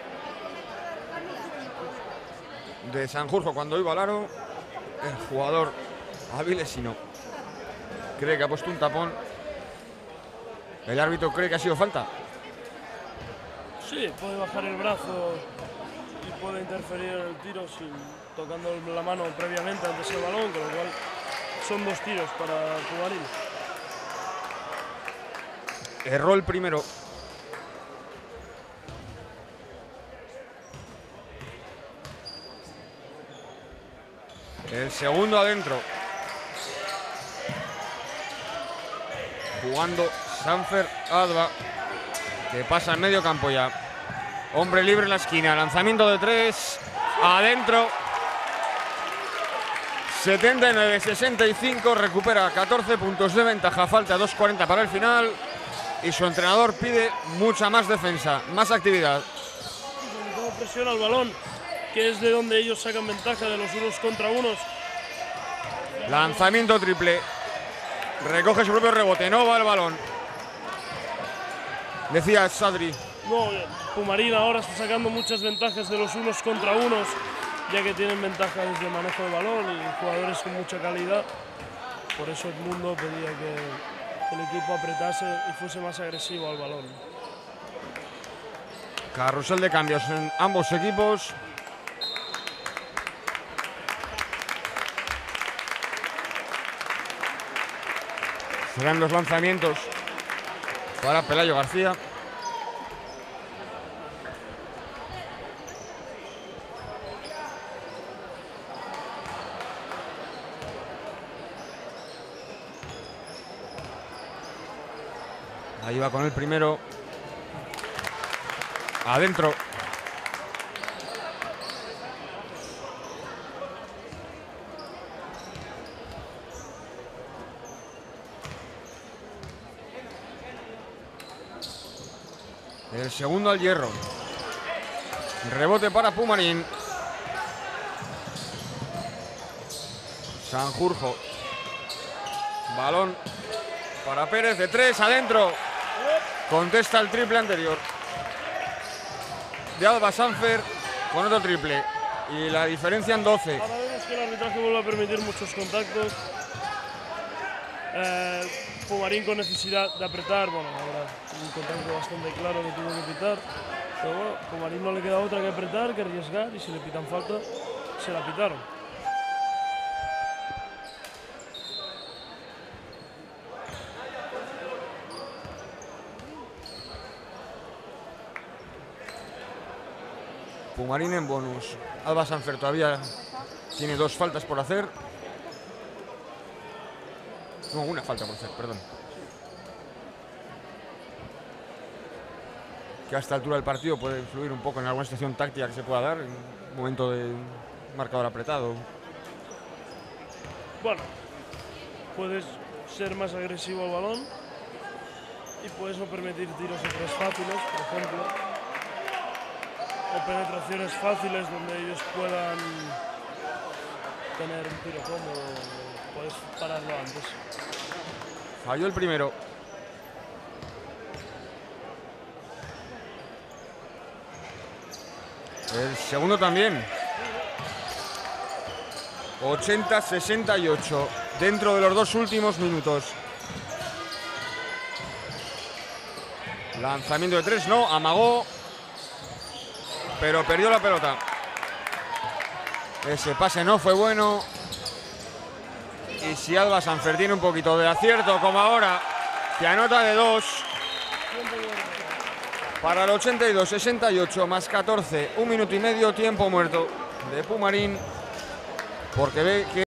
de Sanjurjo cuando iba al aro. El jugador avilesino cree que ha puesto un tapón. ¿El árbitro cree que ha sido falta? Sí, puede bajar el brazo y puede interferir en el tiro tocando la mano previamente antes del balón, con lo cual son 2 tiros para Pumarín. Erró el primero. El segundo adentro. Jugando Sanfer Adva, que pasa al medio campo ya. Hombre libre en la esquina, lanzamiento de 3, adentro. 79-65, recupera 14 puntos de ventaja, falta 2:40 para el final. Y su entrenador pide mucha más defensa, más actividad. Sobre todo presiona el balón, que es de donde ellos sacan ventaja, de los unos contra unos. Lanzamiento triple. Recoge su propio rebote, no va el balón. Decía Sadri. No, Pumarín ahora está sacando muchas ventajas de los unos contra unos, ya que tienen ventaja desde el manejo del balón y jugadores con mucha calidad. Por eso el mundo pedía que el equipo apretase y fuese más agresivo al balón. Carrusel de cambios en ambos equipos. Serán los lanzamientos para Pelayo García. Ahí va con el primero. Adentro. El segundo al hierro. Rebote para Pumarín. Sanjurjo. Balón para Pérez de 3, adentro. Contesta el triple anterior de Adva Sanfer con otro triple. Y la diferencia en 12. Ahora vemos que el arbitraje vuelve a permitir muchos contactos. Pumarín con necesidad de apretar. Bueno, ahora un contacto bastante claro que tuvo que pitar. Pero bueno, Pumarín no le queda otra que apretar, que arriesgar. Y si le pitan falta, se la pitaron. Pumarín en bonus. Alba Sanfer todavía tiene 2 faltas por hacer. No, una falta por hacer, perdón. Que a esta altura del partido puede influir un poco en alguna situación táctica que se pueda dar, en un momento de marcador apretado. Bueno, puedes ser más agresivo al balón y puedes no permitir tiros de tres fáciles, por ejemplo, o penetraciones fáciles donde ellos puedan tener un tiro cómodo, puedes pararlo antes. Falló el primero. El segundo también. 80-68 dentro de los 2 últimos minutos. Lanzamiento de 3, no, amagó, pero perdió la pelota. Ese pase no fue bueno. Y si Alba Sanfer tiene un poquito de acierto, como ahora, que anota de 2, para el 82-68 más 14, 1 minuto y medio, tiempo muerto de Pumarín, porque ve que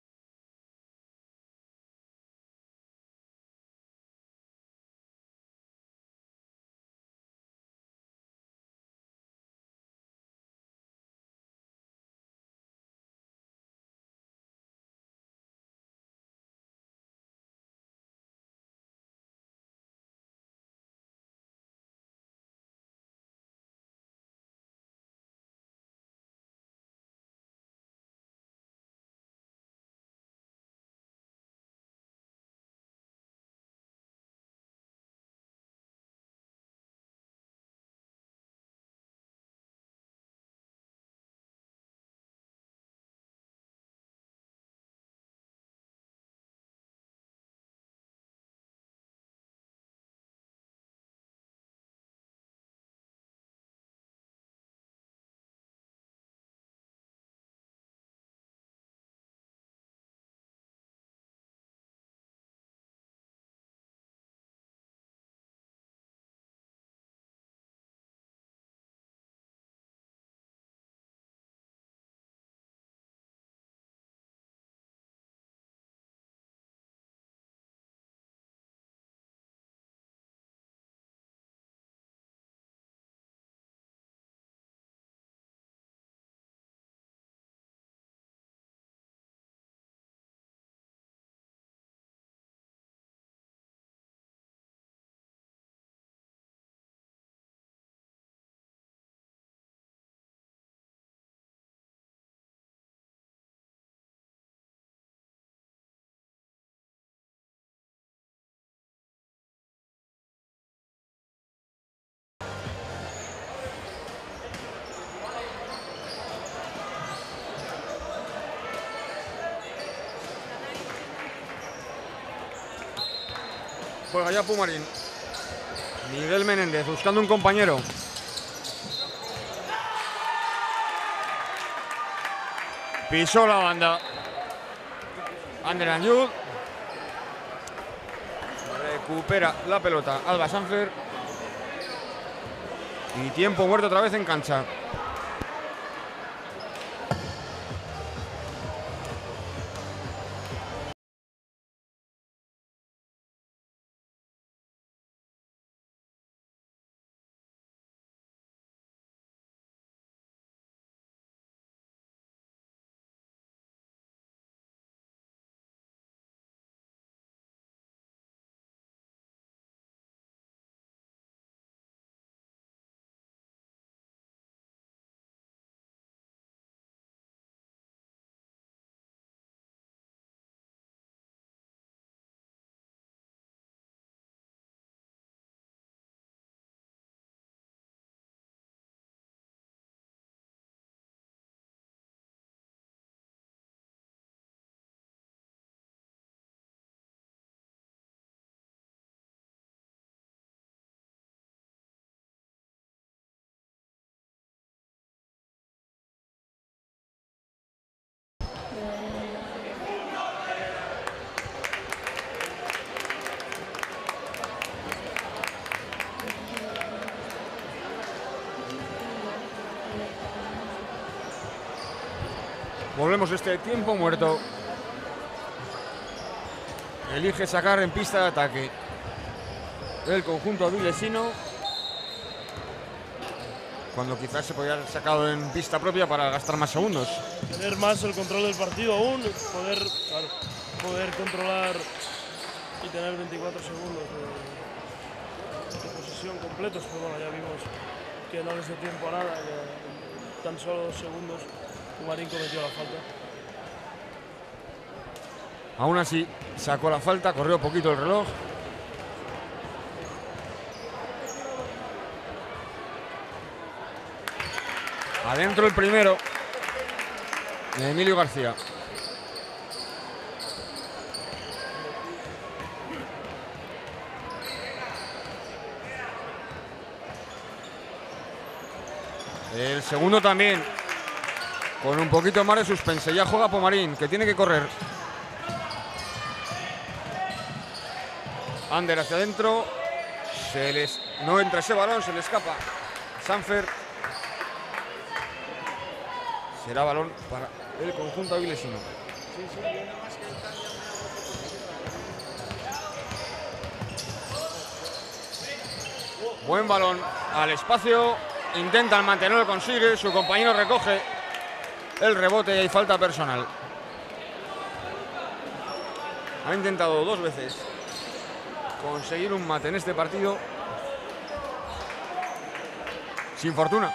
juega ya Pumarín. Miguel Menéndez buscando un compañero. Pisó la banda. Ander Anyud. Recupera la pelota Alba Sanfer. Y tiempo muerto otra vez en cancha. Volvemos de este tiempo muerto. Elige sacar en pista de ataque el conjunto avilesino, cuando quizás se podría haber sacado en pista propia para gastar más segundos. Tener más el control del partido aún, poder controlar y tener 24 segundos de posesión completos, pero bueno, ya vimos que no les dio tiempo a nada, que tan solo 2 segundos Pumarín cometió la falta. Aún así, sacó la falta, corrió poquito el reloj. Adentro el primero de Emilio García. El segundo también, con un poquito más de suspense. Ya juega Pumarín, que tiene que correr. Ander hacia adentro. No entra ese balón, se le escapa. Sanfer. Será balón para el conjunto avilesino. Buen balón al espacio. Intentan mantenerlo, consigue. Su compañero recoge el rebote y hay falta personal. Ha intentado 2 veces conseguir un mate en este partido. Sin fortuna.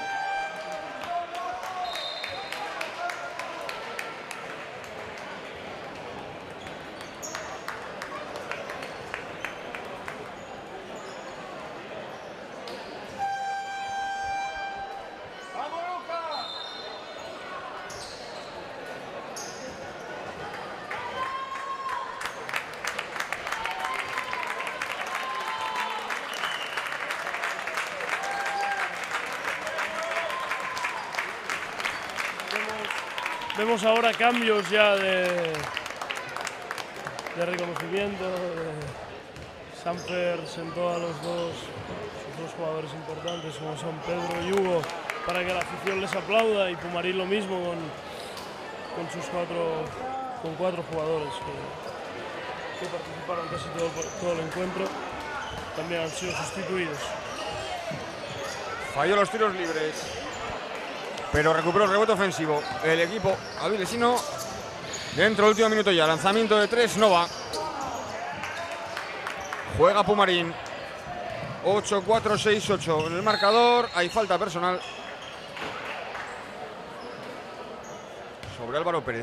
Vemos ahora cambios ya de reconocimiento. Sanfer sentó a sus dos jugadores importantes, como son Pedro y Hugo, para que la afición les aplauda, y Pumarín lo mismo con sus 4 jugadores que participaron casi todo el encuentro. También han sido sustituidos. Falló los tiros libres, pero recuperó el rebote ofensivo el equipo avilesino. Dentro del último minuto ya, lanzamiento de 3, no va. Juega Pumarín. 8-4-6-8 en el marcador. Hay falta personal sobre Álvaro Pérez.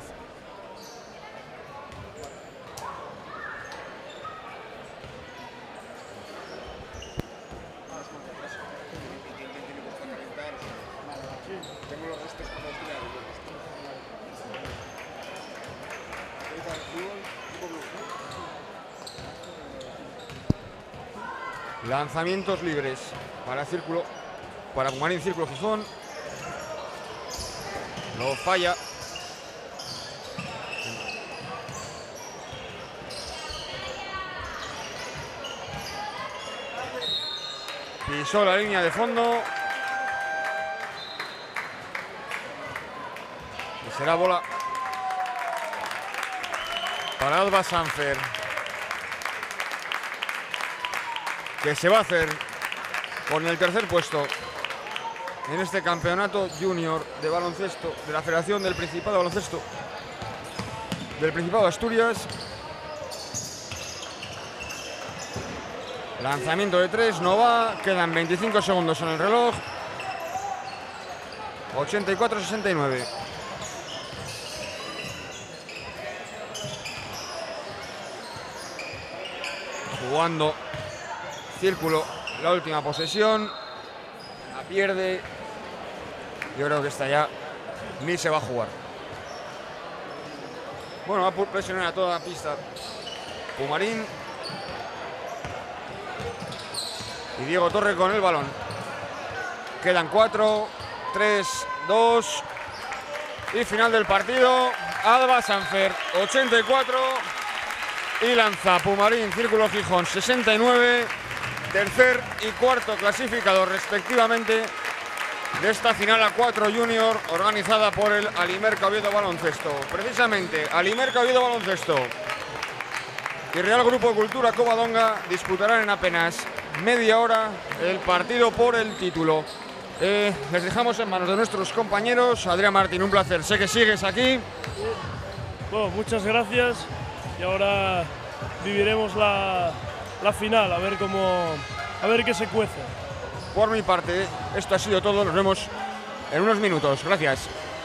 Lanzamientos libres para Pumarín, Círculo Gijón. Lo falla. Pisó la línea de fondo. Y será bola para Alba Sanfer, que se va a hacer con el tercer puesto en este campeonato junior de baloncesto de la Federación del Principado de Baloncesto del Principado de Asturias. Lanzamiento de 3, no va. Quedan 25 segundos en el reloj. 84-69. Jugando Círculo la última posesión. La pierde. Yo creo que esta ya ni se va a jugar. Bueno, va a presionar a toda la pista Pumarín. Y Diego Torre con el balón. Quedan 4, 3, 2. Y final del partido. Alba Sanfer 84. Y lanza Pumarín, Círculo Gijón 69. Tercer y cuarto clasificado respectivamente de esta final A4 Junior organizada por el Alimerca Oviedo Baloncesto. Precisamente, Alimerca Oviedo Baloncesto y Real Grupo de Cultura Covadonga disputarán en apenas media hora el partido por el título. Les dejamos en manos de nuestros compañeros. Adrián Martín, un placer. Sé que sigues aquí. Bueno, muchas gracias. Y ahora viviremos la final, a ver qué se cuece. Por mi parte, esto ha sido todo. Nos vemos en unos minutos. Gracias.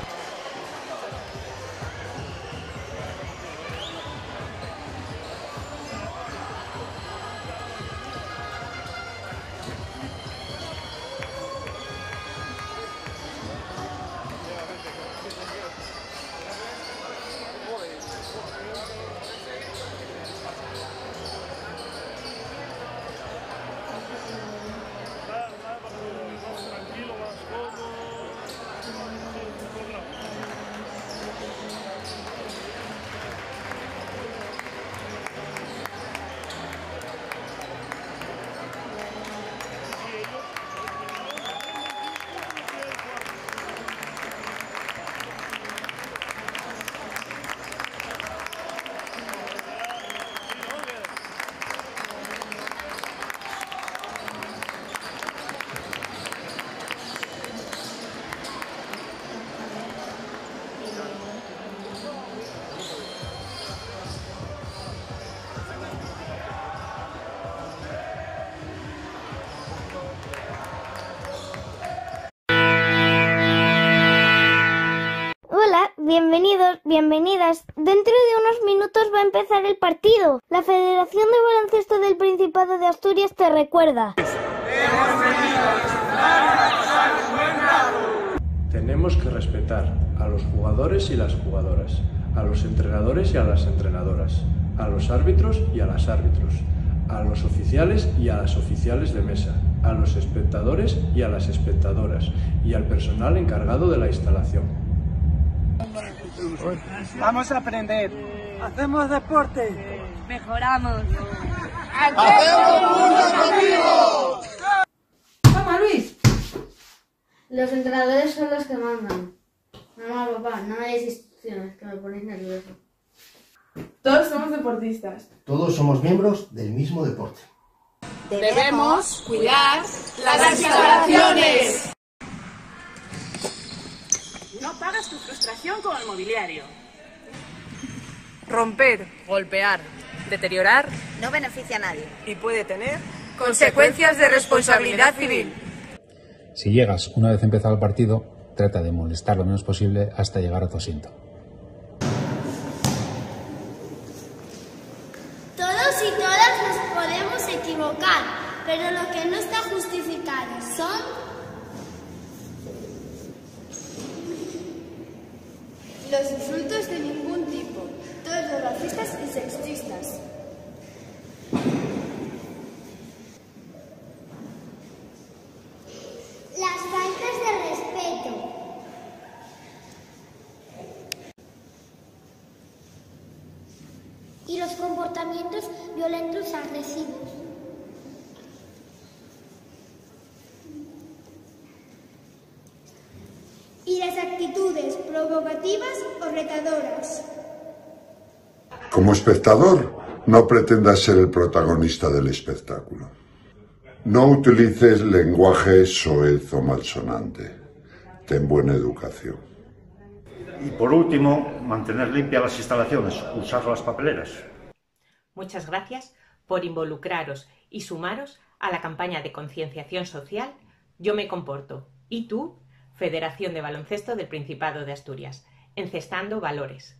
Bienvenidos, bienvenidas. Dentro de unos minutos va a empezar el partido. La Federación de Baloncesto del Principado de Asturias te recuerda. Tenemos que respetar a los jugadores y las jugadoras, a los entrenadores y a las entrenadoras, a los árbitros y a las árbitros, a los oficiales y a las oficiales de mesa, a los espectadores y a las espectadoras y al personal encargado de la instalación. Vamos a aprender. Hacemos deporte. Mejoramos. ¡Hacemos muchos amigos! ¡Toma, Luis! Los entrenadores son los que mandan. Mamá, papá, no me deis instrucciones, que me ponéis nervioso. Todos somos deportistas. Todos somos miembros del mismo deporte. Debemos cuidar las instalaciones. No pagas tu frustración con el mobiliario. Romper, golpear, deteriorar no beneficia a nadie y puede tener consecuencias de responsabilidad civil. Si llegas una vez empezado el partido, trata de molestar lo menos posible hasta llegar a tu asiento. Todos y todas nos podemos equivocar, pero lo que no está justificado son los insultos de ningún tipo, todos los racistas y sexistas. Las faltas de respeto. Y los comportamientos violentos agresivos. Y las actitudes provocativas o retadoras. Como espectador, no pretendas ser el protagonista del espectáculo. No utilices lenguaje soez o malsonante. Ten buena educación. Y por último, mantener limpias las instalaciones, usar las papeleras. Muchas gracias por involucraros y sumaros a la campaña de concienciación social Yo me comporto. ¿Y tú? Federación de Baloncesto del Principado de Asturias. Encestando valores.